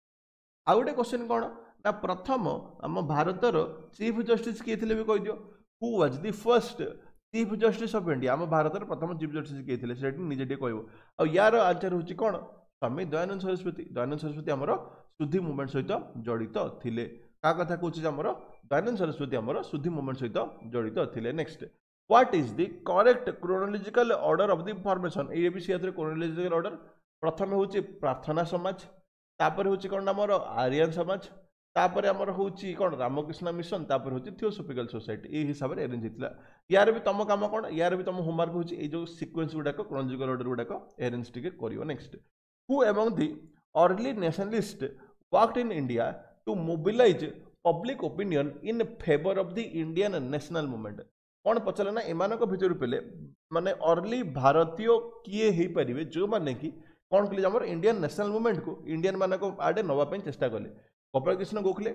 आउ गोटे क्वेश्चन कौन ना प्रथम आम भारतर चीफ जस्टिस किए थे भी कह दियो who was the first chief justice of India आम भारतर प्रथम चीफ जस्टिस किए थे सेठी निजे टे कहबो आ यार आंसर होची कौन स्वामी दयानंद सरस्वती दयानंद सरस्वती आमर शुद्धि मूवमेंट सहित जड़ित थिले का कथा कहूँ आमर दयानंद सरस्वती आमर शुद्धि मूवमेंट सहित जड़ित थिले next what is the correct chronological order of the formation ये भी सी क्रोनोलॉजिकल ऑर्डर प्रथम होची प्रार्थना समाज तापर होची कौन आमर आर्यन समाज तापर आमर होची कौन रामकृष्ण मिशन तापर होची थियोसॉफिकल सोसाइटी ये हिसाब से अरेंज होता यार भी तुम काम कौन यार भी तुम होमवर्क होची ये जो सीक्वेंस गुड़ाक क्रोनोलॉजिकल ऑर्डर गुड़ाक अरेंज टिके करियो next who among the early nationalist worked in India to mobilise public opinion in favour of the Indian national movement कौन पचारे ना एमानक भितर पेले माने अर्ली भारतीय किए हो पारे जो मैंने कि कौन कले आम इंडियन नेशनल मूवमेंट को इंडियन मानक आड़े नवाई चेष्टा कले गोपाल कृष्ण गोखले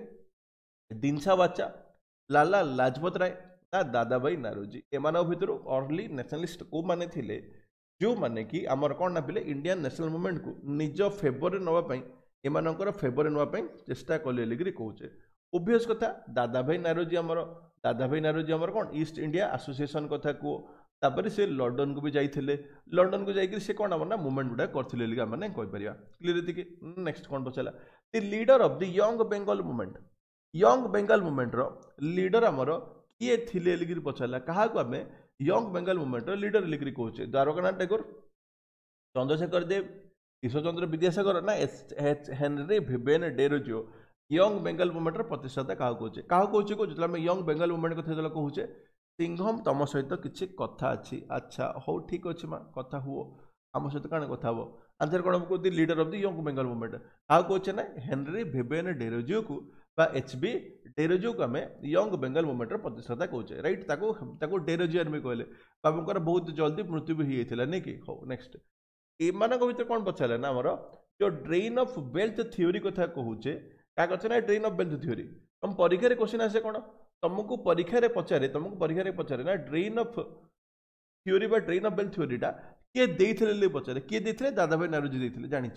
दिनसा वाचा लाला लाजपत राय ना दादा भाई नारोजी एमान भितर अर्ली नेशनलिस्ट को माने थिले जो माने कि आमर कौन ना पिले इंडियन नेशनल मूवमेंट को निज फेवर नापी एमानकर फेवर नापी चेष्टा कले लिखि कहे ओबियस कथा दादा भाई नारोजी आमर दादा भाई नारोजी आमर कौन ईस्ट इंडिया एसोसिएशन कथा को तापर से लंडन को भी जाइए लंडन को जाकर से कौन आम ना मुवमेंट गुड़ा करते मैंने कहीपर क्लीयर थी नेक्स्ट कौन पचारा the leader of the young Bengal movement young Bengal movement रो लीडर आमर किए थिले लिखि पचारा क्या आम यंग बेंगल मूवमेंट रो लीडर लिखि कहे द्वारकानाथ टैगोर चंद्रशेखर देव ईश्वरचंद्र विद्यासागर ना Henry Vivian Derozio young Bengal movement प्रतिष्ठाता क्या कहे क्या कहे कहे जो यंग बेंगल मूवमेंट कथा जो कहे सिंघम तुम सहित किसी कथा अच्छी अच्छा हो ठीक अच्छे माँ कथा हुओ आम सहित कौन कथा हो आंसर कौन कहते leader of the young Bengal movement क्या कहे ना हेनरी भिबेन डेरोजियो को एच बी डेरोजियो को आम यंग बेंगल मूवमेंट प्रतिष्ठाता कहे रईट ताको डेरोजियर भी कहले बाबूर बहुत जल्दी मृत्यु भी होता नहीं कि हो नेक्स्ट एमान भर कौन पचारे ना आमर जो ड्रेन ऑफ वेल्थ थ्योरी कथा कहूचे क्या कहे ना ड्रेन ऑफ वेल्थ थ्योरी तुम परीक्षा क्वेश्चन आसे कौन तुमको परीक्षा पचारे तुमको परीक्षा पचारे ना ड्रेन ऑफ थ्योरी बा ड्रेन ऑफ वेल्थ थ्योरीटा किए देइथिले पचारे किए देइथिले दादा भाई नारोजी देइथिले जानिचे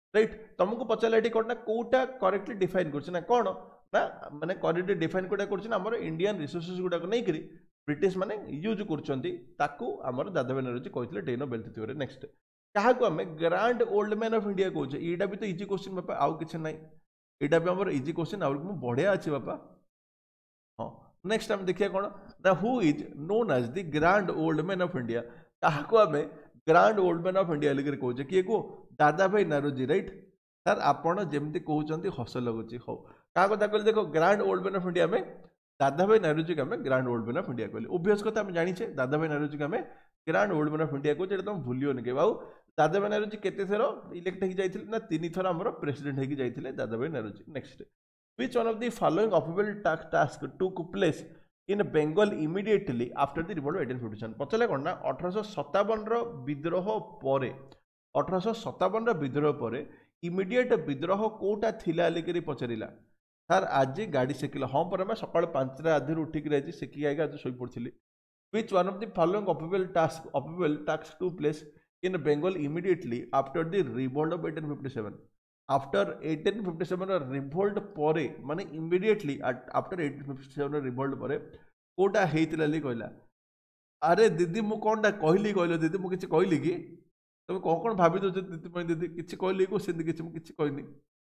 राइट तुमको पचारे ये कौन ना कौटा करेक्टली डिफाइन कर कौन ना माने करेक्टली डिफाइन कोटा कर इंडियन रिसोर्सेस गुड़ाक नहीं ब्रिटिश माने यूज कर दादा भाई नौरोजी कहते drain of wealth theory next क्या आम grand old man of India कौचे यहाँ भी तो इजी क्वेश्चन बापा आउ कि ना यहाँ भी आम इजी क्वेश्चन आउ बढ़िया अच्छे बापा हाँ नेक्स्ट आम देखिए कौन ना who is known as the grand old man of India क्या आम grand old man of India लिखे कौचे किए को दादा भाई नौरोजी राइट सर आपड़ जमी कहते हस लगुच हो क्या कथा कहले देखो grand old man of India में दादा भाई नौरोजी को आम grand old man of India कहले ओबियस कथा आम जाने दादा भाई नौरोजी को आम grand old man of India कहते तुम भूलियोनि के बाबू दादा भाई नौरोजी केते थर इलेक्ट हो जाते ना तीन थर आम प्रेसिडेंट होगी जाते Dadabhai Naoroji next which one of the following official task took place in Bengal immediately after the revolt eighteen fifty seven पचारे कौन ना अठरश सतावन विद्रोह पर अठरश सतावन विद्रोह पर इमिडिएट विद्रोह कौटा थिला लिखिरी पचारा सर आज गाड़ी सेकिल हाँ पर मैं सकाल पांचटा आधि उठिक आज सेकी आगे आज शोई पड़ी which one of the following official task official task took place in Bengal immediately after the revolt of eighteen fifty seven after eighteen fifty seven revolt पर माने immediately after eighteen fifty seven revolt पर कौटा होता कहला अरे दीदी मु कौनटा कहली कहल दीदी मुझे कहली कि तुम कौन कौन भाभी दो दीदी दीदी किसी कहली क्वेश्चन किसी मुझे कहनी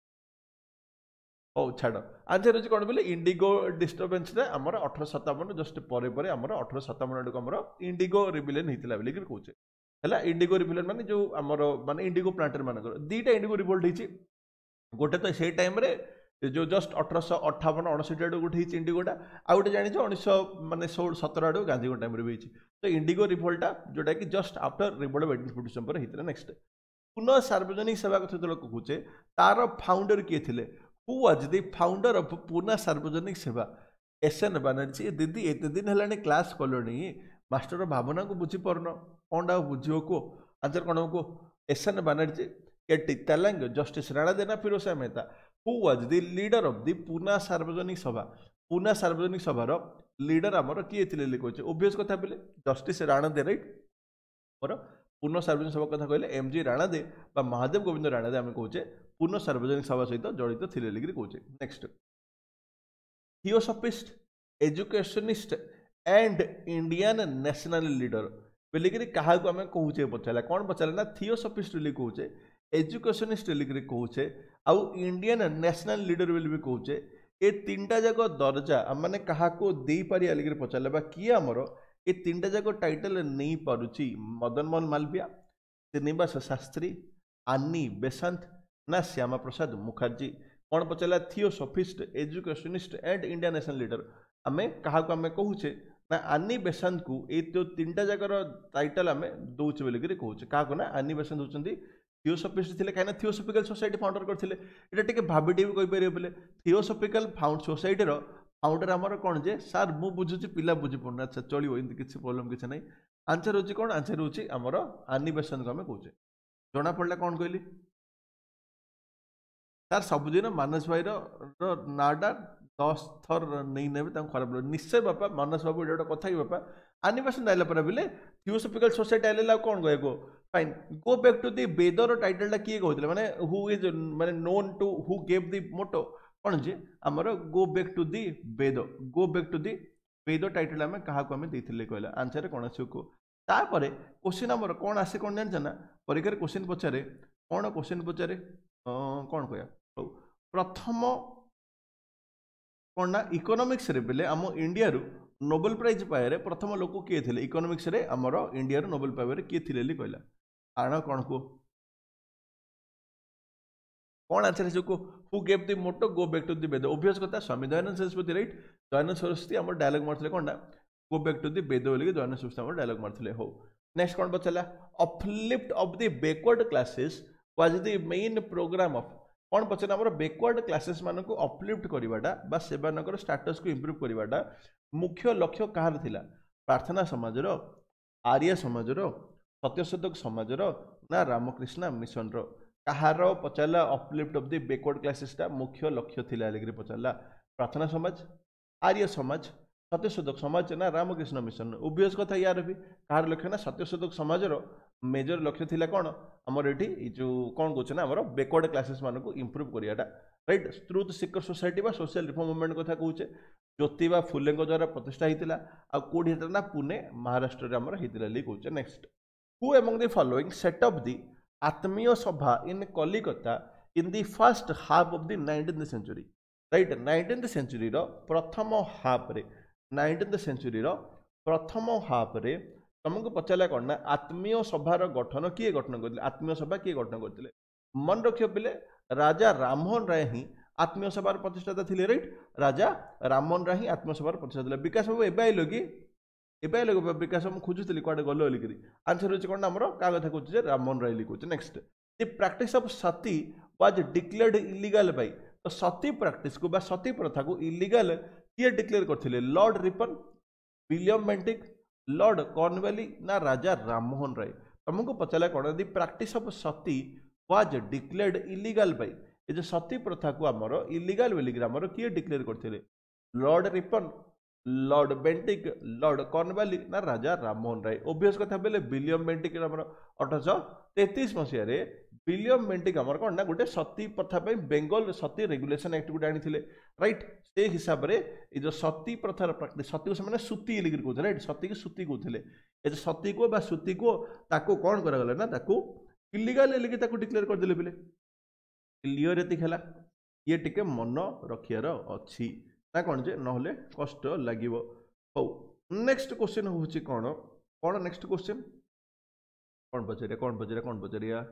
हो छाड़ आंसर हूँ कौन बोले इंडिगो डिस्टर्बेंस आमर अठर सतावन जस्ट पर पर आमर अठर सतावन आड़ आमर इंडिगो रिविलियन होता बोलिक कौचे है इंडिगो रिविलियन माने जो आमर माने इंडिगो प्लांटर मानकर दुईटा इंडिगो रिवोल्ट होती गोटे तो से टाइम जो जस्ट अठरश अठावन अणसठी आड़ गोटे इंडिगोटा आ गए जानी उन्नीस माने सोल सतर आड़ गांधी टाइम भी तो इंडिगो रिवोल्टा जोटा कि just after revolt of eighteen fifty seven पर होता नेक्स्ट पुनः सार्वजनिक सेवा कथा जो कहुचे तार फाउंडर किए थे who was the founder of Poona Sarvajanik सेवा एस एन बानर्जी दीदी एत दिन है क्लास कलोनी मास्टर भावना को बुझी पारन कौन बुझो को आंसर कौन को S N Banerjee KT Telang justice Ranade Pherozeshah Mehta who was the leader of the Poona Sarvajanik सभा पुनः सार्वजनिक सभार लीडर आमर किए थे लिखे ओबियस कथा बोले justice Ranade right more Poona Sarvajanik Sabha कथा कहले M G Ranade Mahadev Govind Ranade आम कहे पुनः सार्वजनिक सभा सहित जड़ित थे लिखिक कहे next theosophist educationist and Indian national leader बोलिकी क्या आम कहे पचारा कौन पचारे ना थियोसॉफिस्ट बोली कहे एजुकेशनिस्ट लिखिक कहे आउ इंडियन नेशनल लीडर बोली भी कहे ये तीन टा जाक दर्जा आम क्या दे पारिया लिखिक पचारे किए आमर ये तीन टा जाक टाइटल नहीं पारुची मदन मोहन मालवीय श्रीनिवास शास्त्री आनी बेसांत ना श्यामा प्रसाद मुखर्जी कौन पचारा theosophist educationist and Indian national leader आम क्या आम कहे ना आनी बेसांत को ये जो तीन टा जाकर टाइटल आम दौचे बोलिक कहे क्या ना आनी बेसांत होती थियोसॉफिस्ट थे कहीं थियोसॉफिकल सोसाइटी फाउंडर करते ये भाभी भी कहीपर बोले थियोसॉफिकल फाउंड सोसाइटी फाउंडर आमर कौन जे सार मु बुझुची पिला बुझी पड़ना अच्छा चलो एमती किसी प्रोब्लेम किसी ना आंसर हूँ कौन आंसर हूँ आमर आनी बेसांत को आम कहे जना पड़ा कौन कहली सार सबुदिन मानस भाई नाटा दस थर नहीं ने खराब लगे निश्चय बापा मानस बाबू ये गोटे कथा कि बापा आनी बेसांत आइला पर बोले थियोसॉफिकल सोसाइटी आइला कौन कहे go fine go back to the बेदर टाइटलटा किए कहते माने हु इज माने known to who gave the motto कौन जे आमर go back to the Veda go back to the Veda title आम क्या आम देते कहला आंसर कौन आस तापर क्वेश्चन आमर कौन आसे कौन जान ना परीक्षा क्वेश्चन पचारे कौन क्वेश्चन पचारे कौन कह प्रथम कौन ना इकोनॉमिक्स रे बेले आम इंडिया रु नोबेल प्राइज पाए प्रथम लोक किए थे इकोनॉमिक्स रे आमर इंडिया रु नोबेल पाइबार किए थे कहला आण कौन को कौन आंसर है को who gave the motto go back to the Veda obvious कथा स्वामी दयानंद सरस्वती राइट दयानंद सरस्वती आम डायलॉग मारते कौन ना go back to the Veda बोलिक दयानंद सरस्वती आम डायलॉग मारते हो नेक्स्ट कौन पचारा uplift of the backward classes was the main programme of कौन पचारा आम बैकवर्ड क्लासेस मान को अपलिफ्ट करवाटा से स्टाटस को इम्प्रूव करवाटा मुख्य लक्ष्य कहार थिला प्रार्थना समाजर आर्य समाजर सत्यशोधक समाजर ना रामकृष्ण मिशन रो कहार पचारा अपलिफ्ट ऑफ द बैकवर्ड क्लासेसटा मुख्य लक्ष्य थिला लेकिन पचारा प्रार्थना समाज आर्य समाज सत्यशोधक समाज ना रामकृष्ण मिशन ओबियस कथा यार भी कार लक्ष्य ना सत्यशोधक समाज मेजर लक्ष्य थिला कौन आमर ये जो कौन कौन ना बैकवर्ड क्लासेस मान को इम्प्रूव करियाटा राइट ट्रुथ सिकर सोसाइटी बा सोशल रिफॉर्म मूवमेंट कथा कहूचे ज्योतिबा फुले द्वारा प्रतिष्ठा होता आ कौटी होता ना पुणे महाराष्ट्र में आमर होता कहूचे next who among the following set up the Atmiya Sabha in Kalikata in the first half of the nineteenth century right nineteenth century प्रथम हाफ रे नाइनटीन्थ सेंचुरी प्रथम हाफ रे तुमको पचारा कौन ना आत्मीय सभार गठन किए गठन करते आत्मीय सभा किए गठन करते मन रखियो पिले राजा राममोहन राय ही आत्मीय सभार प्रतिष्ठाता थिले राइट राजा राममोहन राय ही आत्मीय सभार प्रतिष्ठा थिले विकास बाबू एबे आइलो कि एबे आइलो विकास बाबू खोजुतली कुआडे गलो बोलिकरी आंसर होची कोन हमरो का कथा कहूची जे राममोहन राय लिखुची next the practice of sati was declared illegal by तो सती प्रैक्टिस को बा सती प्रथा को इलीगल किए डिक्लेयर करथिले Lord Ripon William Bentinck Lord Cornwallis ना राजा राममोहन राय तुमको पचारा कौन the practice of sati was declared illegal by ये जो सती प्रथा को आमर इलीगल बोलिक आमर किए डिक्लेयर करथिले Lord Ripon Lord Bentinck Lord Cornwallis ना राजा राममोहन राय ओबियस कथा बेले विलियम बेंटिक आमर अठरश तैंतीस मसीह विलियम बेंटिक आमर कौन ना गोटे सती प्रथा बेंगल सती रेगुलेशन एक्ट गोटे आनी राइट से हिसाब से ये जो सती प्रथार प्रैक्टिस सती को से सूती लिखिर कहते राइट सती की सूती कहते ये जो सती को बा सूती को ताको कौन करागला ना ताको इलीगल लिखि ताको डिक्लेयर करदेले पिले क्लियर एतिक है ये टिके मन रखियार अच्छी ना कौन जे नहले कष्ट लागिवो हो नेक्स्ट क्वेश्चन होची कौन कौन नेक्स्ट क्वेश्चन कौन पचारिया कौन पचारिया कौन पचारिया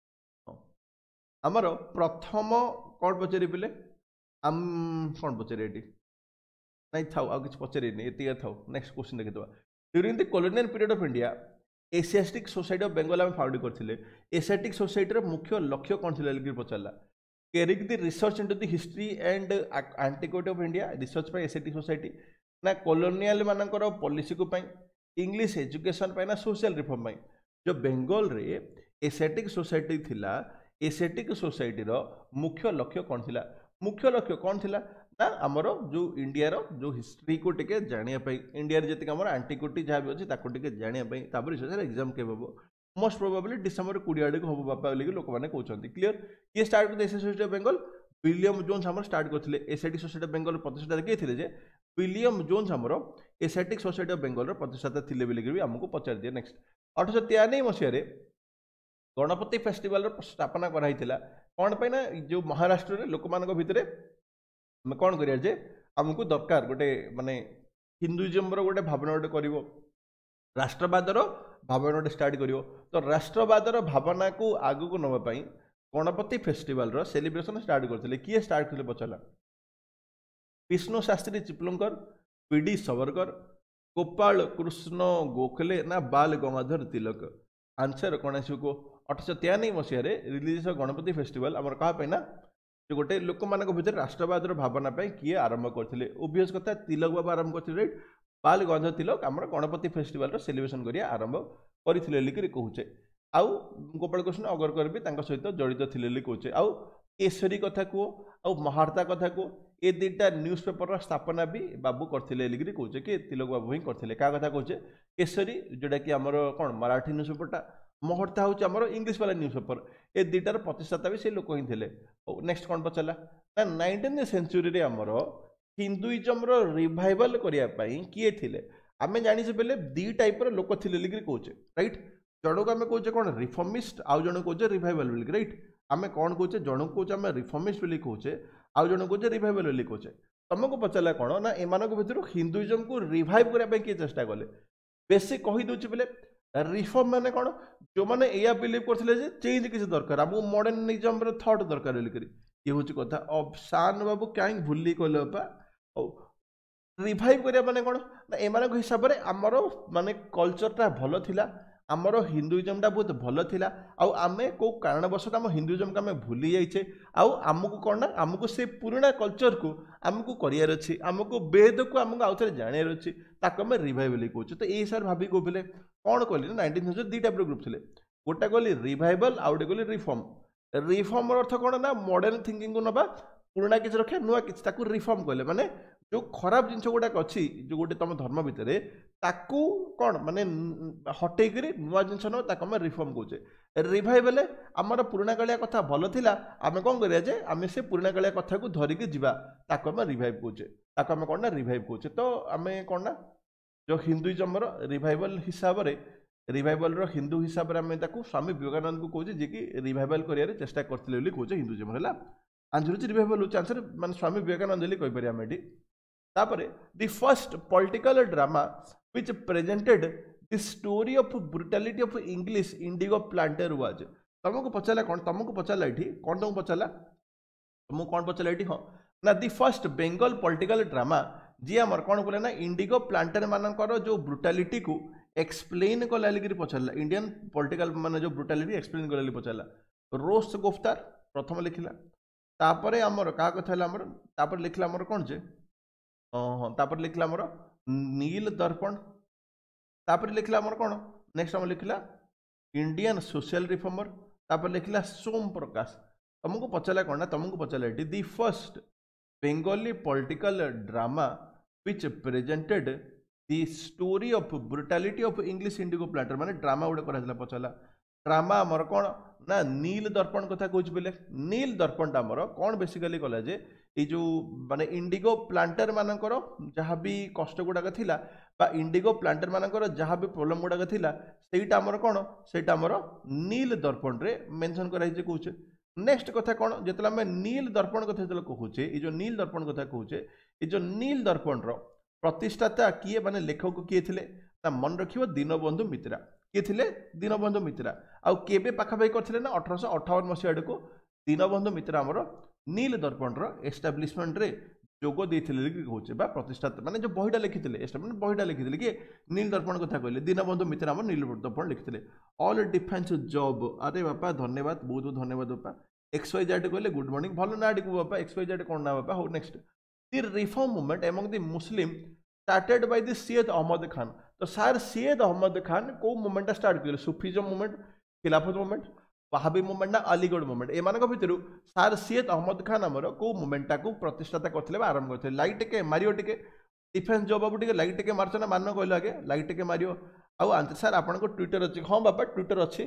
आमर प्रथम कौन पचारि पिले आम कौन पचारे नहीं था आउ किसी पचारे ये था नेक्स्ट क्वेश्चन देखिए during the colonial period of India Asiatic society of Bengal आम फाउंड करते एशियाटिक सोसाइटी मुख्य लक्ष्य कौन थी लिखिर पचारा carrying the research into the history and antiquity of India research पे एशियाटिक सोसाइटी ना कॉलोनियल मानकर पॉलिसी को इंग्लिश एजुकेशन ना सोशल रिफॉर्म जो बेंगल रे एशियाटिक सोसाइटी थिला एशियाटिक सोसाइटी मुख्य लक्ष्य कौन थिला मुख्य लक्ष्य कौन थिला ना आमर जो इंडिया रो जो हिस्ट्री को टिके जानिया इंडिया रे जति आमर एंटिक्विटी जहाँ भी अच्छी ताको टिके जानिया तापर सर एग्जाम के हम मोस्ट प्रोबेबली डिसेंबर बीस आड़ को हम बापा बोलिक लोक मैंने कहते क्लीयर किए स्टार्ट करते Asia society of Bengal William Jones आमर स्टार्ट करते एशियाटिक सोसाइटी ऑफ बेंगल प्रतिष्ठाता किए थे विलियम जोन्स आमर एशियाटिक सोसाइटी ऑफ बेंगल प्रतिष्ठाता थे बोलिक भी आमको पचार दिए नेक्स्ट अठरश तिरानबे मसीह गणपति फेस्टिवल स्थापना कराई कौन पे ना जो महाराष्ट्र रे लोक मान भितर कौन करें आमको दरकार गोटे माने हिंदुइज्म गोटे भावना गोटे कर राष्ट्रवादर भावना गोटे स्टार्ट कर तो राष्ट्रवादर भावना को आग को नापी गणपति फेस्टिवल सेलिब्रेशन स्टार्ट करते किए स्टार्ट करते पचारा विष्णु शास्त्री चिपलुंकर पीडी सवरकर गोपाल कृष्ण गोखले ना बाल गंगाधर तिलक आंसर कौन आस को अठरश तिरानबे मसीह रिलीज गणपति फेस्टिवल आमर क्या ना जो गोटे लोक मान भर राष्ट्रवादर भावना किए आरंभ करते ओबियस कथा तिलक बाबा आरंभ करते राइट बाल गंगाधर तिलक आमर गणपति फेस्टिवल सेलिब्रेशन करिया आरंभ करथिले लिखि कहूचे आउ गोपाल कृष्ण अगरकर भी सहित जड़ित थे कहूचे आउ केसरी कथा कह आउ महारता कथा कह ये दुईटा न्यूज पेपर स्थापना भी बाबू करते लिखि कहूचे कि तिलक बाबू ही करते क्या कथा कहूचे केसरी जोटा कि आमर कौन मराठी न्यूज पेपरटा महर्ता हूँ आमर इंग्लिश वाला न्यूज पेपर ये दुईटार प्रतिष्ठाता भी से लोक ही थे नेक्स्ट कौन पचारा ना नाइनटीन सेंचुरी आमर हिंदुइज्म रिवाइवल करने किए थे आम जाने बेले दी टाइप लोक थे लिखि कहूचे राइट जन को आम कहे कौन रिफॉर्मिस्ट आउ जन कहे रिवाइवल बोलिक राइट आम कौन कहे जन को कहे आम रिफॉर्मिस्ट बोली कहूचे आउ जन कहे रिवाइवल बोली कहूचे तुमको पचारा कौन ना एम भर हिंदुइज्म को रिवाइव करने किए चेष्टा कले बेसी कहीदे बोले रिफॉर्म माने कौन जो मैंने या बिलीव करते चेंज किसी दरकार आमको मॉडर्निज्म थॉट दरकार बोलिक ये हूँ कथा अब शान बाबू कहीं भूली कहले बापा रिवाइव करिया माने कौन ना एम हिसाब से आमर माने कल्चरटा भल थिला आमर हिंदुइज्मटा बहुत भल थिला आउ आमे को कारणवश आम हिंदुइज्म को आम भूली जाइए आउ आमको कौन ना आमको से पुराना कल्चर को आमको करार अच्छी आमको वेद को आमको आउ थे जानवर अच्छी ताको आम रिवाइव बोली कहूँ तो ये सार भाभी कहले कौन कहली ना nineteen century the type group थे गोटे कहली रिवाइवल आउ गोटे कहली रिफॉर्म रिफॉर्म अर्थ कौन ना मॉडर्न थिंकिंग को नवा पुराना किसी रखे नुआ किसी रिफर्म कले माने जो खराब जिन गुड़ाक अच्छी जो गोटे तुम धर्म भितर ताकू कौन माने हटेक नुआ जिन आम रिफर्म कौचे रिभाइवल आमर पुराना कालिया कथा भल थिला आम कौन करें आम से पुराना कालिया कथा को धरिकी जीवा ताको आम रिभाइव कौचे ताको आम कौन ना रिभाइव कौचे तो आम कौन ना जो हिंदुइजम रिभाइवल हिसाब से रिभाइवल रो हिंदू हिसाब से आम स्वामी विवेकानंद को कौचे जी कि रिभाइवल कर चेष्टा करते कौचे हिंदुइजम है आंसर हूँ रिभाइवल हूँ आंसर मान स्वामी विवेकानंद बोली कहीपर आम ये तापर the first political drama which presented the story of brutality of English indigo planter was तुमको पचाला कौन तुमको पचाला ये कौन तुमको पचाला तुमको कौन पचाला ये हाँ ना the first Bengal political drama जी आमर कौन बोले ना इंडिगो प्लांटर मानकर जो ब्रुटालिटी को एक्सप्लेन कला पचारा इंडियन पॉलिटिकल मान जो ब्रुटालिटी एक्सप्लेन कला पचारा रोस्ट गुफ्तार प्रथम लिखला तापर आमर क्या कथा आमर तापर लिखला आमर कौन जे हाँ तापर लिखला आमर नील दर्पण तापर लिखला आमर कौन नेक्स्ट आम लिखला इंडियन सोशल रिफॉर्मर तापर लिखला सोम प्रकाश तुमको पचारा कौन ना तुमको पचारा ये the first Bengali political drama which presented the story of brutality of English indigo planter माने ड्रामा गोटे कराइला पचारा ड्रामा आमर कौन ना नील दर्पण कथा कौच बोले नील दर्पण आमर कौन बेसिकली कला जे ये जो माने इंडिगो प्लांटर मानकर जहाँ भी कष्ट गुड़ाक थिला बा इंडिगो प्लांटर मानकर जहाँ भी प्रोब्लेम गुड़ाक थिला सेटा आमर कौन सेटा आमर नील दर्पण रे मेंशन कराई कौचे नेक्स्ट कथा कौन जिते आम नील दर्पण कथा जो कहुचे ये जो नील दर्पण कथा कहुचे ये जो नील दर्पण रो प्रतिष्ठाता किए माने लेखक किए थे मन रखियो दीनबंधु मित्रा किए थे दीनबंधु मित्रा आउ केबे पाखापाखि करथिले ना अठारह अठावन मसीहा आड़ को दीनबंधु मित्रा आमर नील दर्पण रो एस्टाब्लिशमेंट रे जोग देथिले कहूचे बा प्रतिष्ठा माने जो बहीटा लिखिथिले एस्टाब्लिशमेंट बहीटा लिखिथिले कि नील दर्पण कथा कहले दीनबंधु मित्रा आमर नील दर्पण लिखिथिले ऑल डिफेंस जॉब अरे बापा धन्यवाद बहुत बहुत धन्यवाद बापा एक्स वाई जेड कहले गुड मॉर्निंग भल ना आड़ी को बापा एक्स वाई जेड कौन ना बापा हो next the reform movement among the Muslim started by the Syed Ahmed Khan तो सर सैयद अहमद खान को मूवमेंट स्टार्ट कले Sufism movement Khilafat movement Wahabi movement ना अलीगढ़ मूवमेंट एमान भितर सार सैयद अहमद खान आमर को मूवमेंटा को प्रतिष्ठाता करते आरंभ करते लाइट टे मारियो टे डिफेंस जॉब बाबू टे लाइट टे मार्च ना मान कहल आगे लाइट टे मारियो आउ आंसर सर आपन ट्विटर अच्छी हाँ बापा ट्विटर अच्छी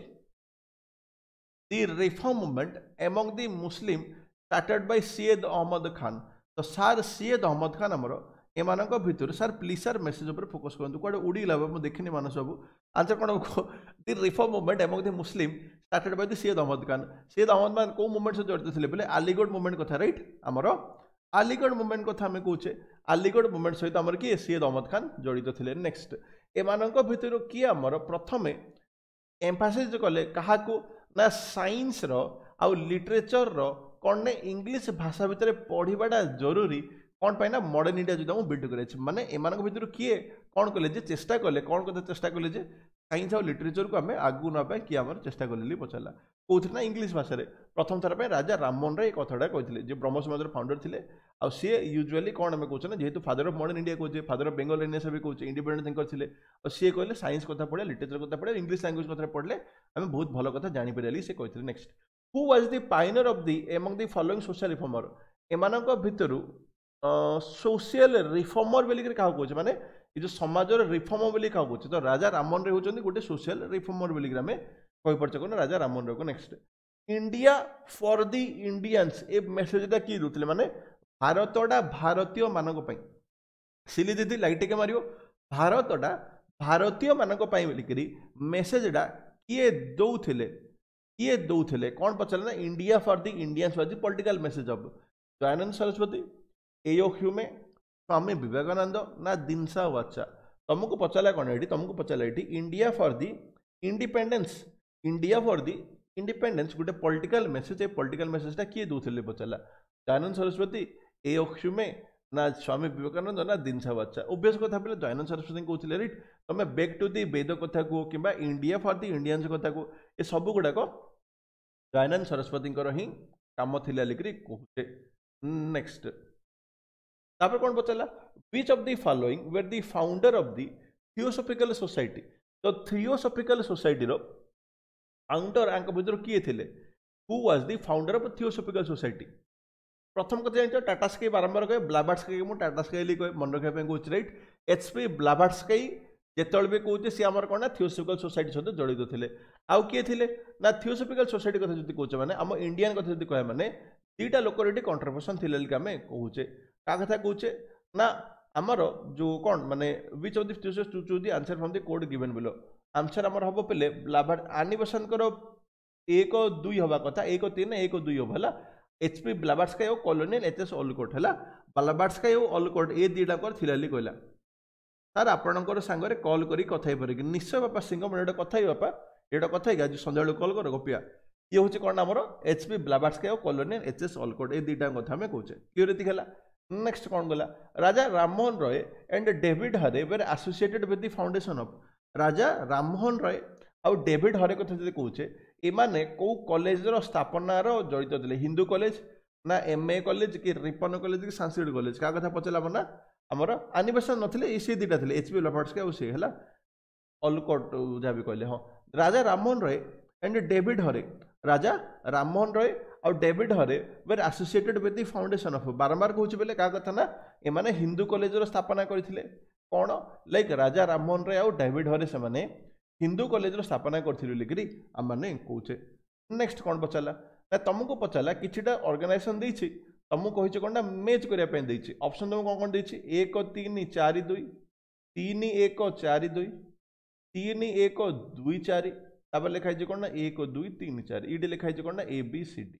the reform movement among the Muslim started by Syed Ahmed Khan तो सार सैयद अहमद खान आमर एमान भितर सर प्लीज सर मेसेज उपर फोकस करूँ कौटे उड़ीला मुझे देखनी मान सब आंसर कौन the reform movement among the Muslim started by the Syed Ahmed Khan Syed Ahmed Khan को मूवमेंट से जड़ित थे बोले अलीगढ़ मूवमेंट कथा राइट आमर अलीगढ़ मूवमेंट कथा आम कौचे अलीगढ़ मूवमेंट सहित आमर किए सैयद अहमद खान जड़ित थे नेक्स्ट एमान भितर किए आमर प्रथम एम्फासाइज कले क्या ना साइंस रो आउ लिटरेचर रो कौन ने इंग्लिश भाषा भितर पढ़ाटा जरूरी कौन पाई ना मॉडर्न इंडिया जो बिल्ड कर माने एमान भितर किए कौन कले जे चेष्टा कले कौन कथा चेष्टा कले जे साइंस और लिटरेचर को आम आगू नापा किए आम चेष्टा कले पचारा कौन ना इंग्लिश भाषा प्रथम थर पर राजा राममोहन राय कथाटा कहते जो ब्रह्म समाज फाउंडर थे आ सी यूजुआली कौन आम कौन जेहतु फादर ऑफ मॉडर्न इंडिया कहे फादर ऑफ बेंगल इंडिया भी कहे इंडिपेंडेंट थिंकर थे और सी कहले साइंस कथा पढ़े लिटरेचर कथा पढ़े इंग्लिश लैंग्वेज कथा पढ़ले आम बहुत भल कथा जानीपारे से कहते next who was the pioneer of the among the following social reformer एमान भितर सोशल रिफॉर्मर बोलिक क्या कहे माने ये जो समाज रिफॉर्म बोली क्या कहे तो राजा राममोहन राय होचंदी गोटे सोशल रिफॉर्मर बोलिक आम कहि परछे कोन राजा राममोहन राय को next India for the Indians ए मेसेजटा किए दूसरे माने भारतटा भारतीय मानक पई सिली दीदी लाइट के मारियो भारतटा भारतीय मानक पई बोलिकरी मेसेजटा किए दौथिले किए दौथिले कौन पचारे ना India for the Indians was the political message of Dayanand Saraswati एयो ह्यूमे स्वामी विवेकानंद ना दिनसा वाचा तुमको पचारा कौन ये तुमको पचारा ये India for the independence India for the independence गोटे पॉलिटिकल मेसेज पॉलिटिकल मेसेजटा किए दूसरे पचारा दयानंद सरस्वती एयो ह्यूमे ना स्वामी विवेकानंद ना दिनसा वाचा ओबियस कथा बोले दयानंद सरस्वती कहते रईट तुम बैक टू दी वेद कथा को कि इंडिया फॉर दी इंडियंस कथा को ये सब गुड़ाक दयानंद सरस्वती ही कम थिला लिखरी कहते नेक्स्ट तापर कौन पचारा which of the following were the founder of the Theosophical Society तो थियोसॉफिकल सोसाइटी रो फाउंडर आंक भितर किए थे who was the founder of Theosophical Society प्रथम कथा जानते टाटा स्काई बारंबार कहे ब्लाबार्ड स्काई मुझे टाटा स्काई कहे मन रखा कहे रईट एचपी ब्लाबार्ड स्काई जिते भी कहे सी आम कौन थियोसफिकल सोसाइटी सहित जड़ित थे आउ किए थे ना थियोसफिकल सोसाइटी कथा जो कहे मैंने आम इंडियान कथा जो कहे मैंने दुईटा लोकर ये कंट्रीब्यूशन थे आम कहे क्या कथा कहे ना आमर जो कौन माने which of the two choose the answer from the code given below answer आमर हम पे ब्लाबार्ड आनिबेसन कर एक दुई हवा कथा एक तीन एक दुई हम है एचपी ब्लाबार्ड स्काई और कॉलोनियल एचएस ऑलकोट है ब्लाबार्ड स्काई और ऑलकोट ये दुईटा थिला कहला सर आपणकर सांगे कल कर कथा पारे निश्चय बापा सिंह मैंने कथा बापा ये कथा आज सन्ध्या कल कर गपिया ये हूँ कौन आमर एचपी ब्लाबार्ड स्काई और कॉलोनियल एचएस ऑलकोट ये दुईटा कथा आम कहे क्लियर है नेक्स्ट कौन गला Raja Rammohan Roy and David Hare were associated with the foundation of Raja Rammohan Roy आउ डेविड हरे कथा जो कहे एमाने कौ कॉलेज स्थापनार जड़ित थे हिंदू कॉलेज ना एमए कॉलेज कि रिपन कॉलेज कि संस्कृत कॉलेज क्या कथा पचार ना आमर आनिबेसन नथिले सी दुईटा थे एचपी ब्लाबार्ड स्काई सी है ऑलकोट जहाँ भी कहले हाँ Raja Rammohan Roy and David Hare Raja Rammohan Roy और David Hare were associated with the foundation of बारंबार कहूँ बोले क्या कथा ना एमाने हिंदू कॉलेज स्थापना करथिले कौन लाइक राजा राममोहन रॉय और डेविड हरे से माने हिंदू कॉलेज स्थापना करी आम मैंने कहे नेक्स्ट कौन पचारा ना तुमको पचारा किटा ऑर्गेनाइजेशन देछि तुमको कही कौन ना मैच करने ऑप्शन तुमको कौन कौन देछि एक तीन चार दुई तीन एक चार दुई तीन एक दुई चार तापर लिखाई कौन ना एक दुई तीन चार ये लिखाई कौन ना A B C D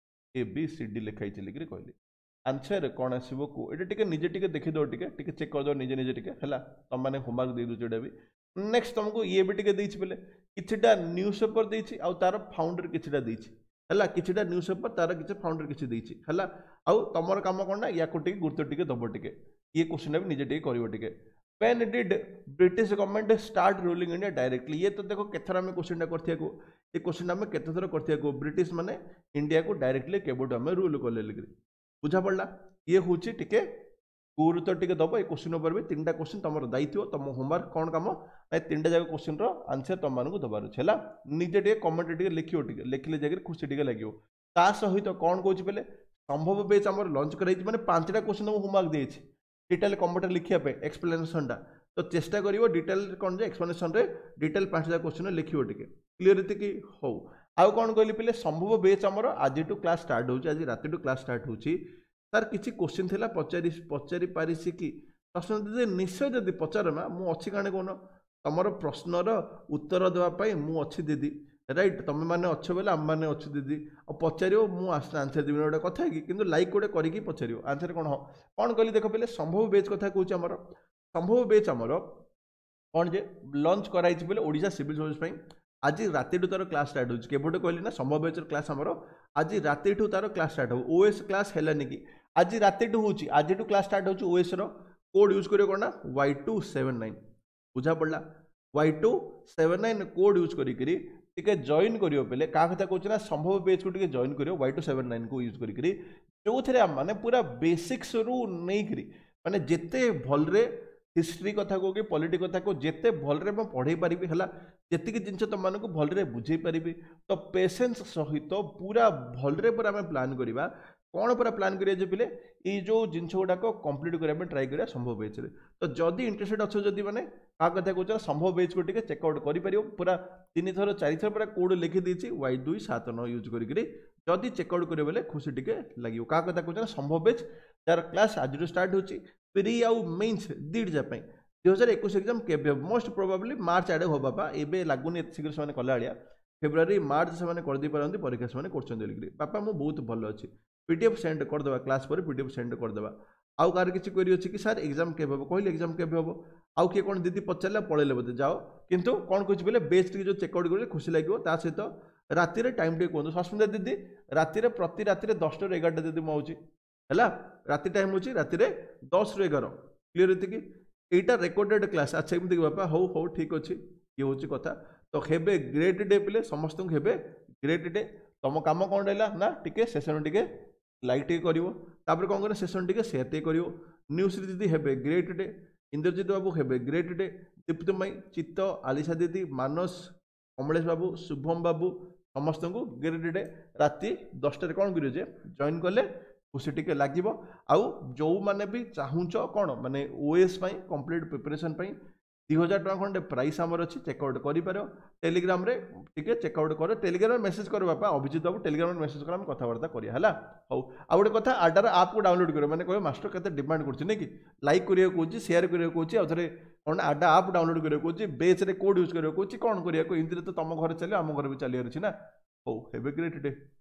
A B C D लिखाई लिखिक कहली आंसर कौन आसो को ये टे निजे टे देखीद टे चेक करदे निजे निजे टे है तुम मैंने होमवर्क दे दूँ ये भी नेक्स्ट तुमको ये भी टे बोले किटा न्यूज पेपर देछि आउ तार फाउंडर किटा देछि है किटा न्यूज पेपर तार किसी फाउंडर किसी देछि है आउ तुम काम कौन ना या टे गुरुत्व टे दब टे ये क्वेश्चन भी निजे टे कर When did British government start ruling India directly? ये तो देखो केथर आम क्वेश्चन करथिया को ये क्वेश्चन आम केते थर करथिया को ब्रिटिश माने इंडिया को डायरेक्टली केबोट आम रूल कले लिखि बुझा पड़ला ये होची टिके गुरुत्व टिके दब ये क्वेश्चन ऊपर भी तीन टा क्वेश्चन तुम दायित्व तुम होमवर्क कौन काम ना तीन टा जाक क्वेश्चन रो आंसर तुम मानक दबार है निजे टे कमेंट टे लिखियो टे लिखले जाकर खुशी टे लगे ता सहित कौन कहूँ पहले संभव बेच आम लंच कर मैंने पांचटा क्वेश्चन तुमको होमवर्क देछि डिटेल कंप्यूटर लिखापे एक्सप्लेनेशन टा तो चेष्टा करिवो डिटेल कौन जे एक्सप्लेनेशन रे डिटेल पांचटा क्वेश्चन लिखियो टिके क्लियर थी कि हो आउ कौन कहली पहले संभव बेच आमर आज टू क्लास स्टार्ट होची आज राति टू क्लास स्टार्ट होची सर किसी क्वेश्चन थिला पचारि पचारि पारिसी कि प्रश्न दे निश्चय जदि पचारमा मु अछि काने कोन तमर प्रश्नर उत्तर देवा पई मु अछि दीदी राइट तुम मैंने अच्छे बोले आम मैंने अच्छे दीदी और पचार मुझे आंसर देवी गोटे कथा कि किंतु लाइक गोटे करके पचार आंसर कौन हाँ कौन कहली देख पहले संभव बेच कथा कौच आमर संभव बेच आमर कौन जे लंच कराई बोले ओडिशा सिविल सर्विस आज राति तार क्लास स्टार्ट होची केबोटे कहली ना संभव बेचर क्लास आमर आज राति तार क्लास स्टार्ट हो ओएस क्लास है कि आज राति होची आज क्लास स्टार्ट होची ओएस रो कोड यूज करियो कौन ना वाई टू सेवेन नाइन बुझा पड़ला Y two seven nine code use करी टिके जॉइन करियो पहले का कथा कहूँ ना संभव पेज को टिके जॉइन करियो वाई टू सेवेन नाइन को यूज करी जो थे माने पूरा बेसिक्स रु नहीं करी माने जिते भलरे हिस्ट्री कथा को कि पॉलिटी कथा को जिते भलरे मैं पढ़े पारि है जी जिन तुम मानक भलरे बुझे पारि तो पेशेंस सहित पूरा भलरे पूरा आम प्लान करवा कौन पूरा प्लान करिए पिले ये जो जिनस गुड़ाक कंप्लीट करने ट्राए करा संभव बेच तो जदि इंटरेस्टेड अच्छे जदि मैंने क्या कथा कहूँ संभव बेच को टिके चेकआउट कर पूरा तीन थर चार थर पूरा कोड लिखी देती वाई दुई सात नौ यूज करी जदि चेकआउट करेंगे बोले खुशी टिके लगे क्या कथा कहूँ संभव बेच तार क्लास आज स्टार्ट हो प्री आउ मेन्स दुईट जापाई दुई हजार एक एक्जाम के मोस्ट प्रोबाब्ली मार्च आड़े हो बापा एवं लगुनि शीघ्र से कला फेब्रुआरी मार्च से करदे पारती परीक्षा से कर बापा मुझे बहुत भल अच्छी पीडीएफ सेंड करदे क्लास पर पीडीएफ सेंड करदे आउ कार किसी क्वेरी अच्छी कि सर एग्जाम के हम कहले एग्जाम के हम आउ किए कौन दीदी पचारे पड़े बोलते जाओ किंतु कौन कह बोले बेस्ट जो चेकआउट कर खुशी लगे सहित राति टाइम टे कहूँ सस्मिता दीदी राति प्रति राति दस रु एगारटा दीदी मुझे है राति टाइम हो राति दस रु एगार क्लीयर थी कि यहाँ रेकर्डेड क्लास अच्छा एमती बापा हो हो ठीक अच्छे ये हूँ कथा तो हेबे ग्रेट डे पे समस्त को हेबे ग्रेट डे तुम कम कौन रहा ना टिके सेसन टिके लाइक टे कर कौन कर सेसन टिके सेयार टे कर न्यूज दीदी हेबे ग्रेट डे इंद्रजीत बाबू हेबे ग्रेट डे दीप्त मई चित्त आलिशा दीदी मानस कमलेश बाबू शुभम बाबू समस्त को ग्रेट डे राति दसटा कौन करिए जॉइन कले खुशी टिके लागिबो आउ जो माने भी चाहूच कौन माने ओएस कंप्लीट प्रिपरेशन दो हज़ार टका खंडे प्राइस आमर अच्छी चेकआउट कर टेलीग्राम रे टिके चेकआउट कर टेलीग्राम मेसेज कर बापा अभिजित बाबू टेलीग्राम मेसेज कर कथबार्ता करिया हला हौ आ गोटे कथा आडार आप को डाउनलोड करियो माने कहबो मास्टर केते डिमांड करछि नै कि लाइक करियो कहूछि शेयर करियो कहूछि आ थरे कोन आडा आप डाउनलोड करियो कहूछि बेच रे कोड यूज करियो कहूछि कोन करिया को इंद्र तो तम घर चले हम घर भी चलियर अछि ना हौ हैव अ ग्रेट डे।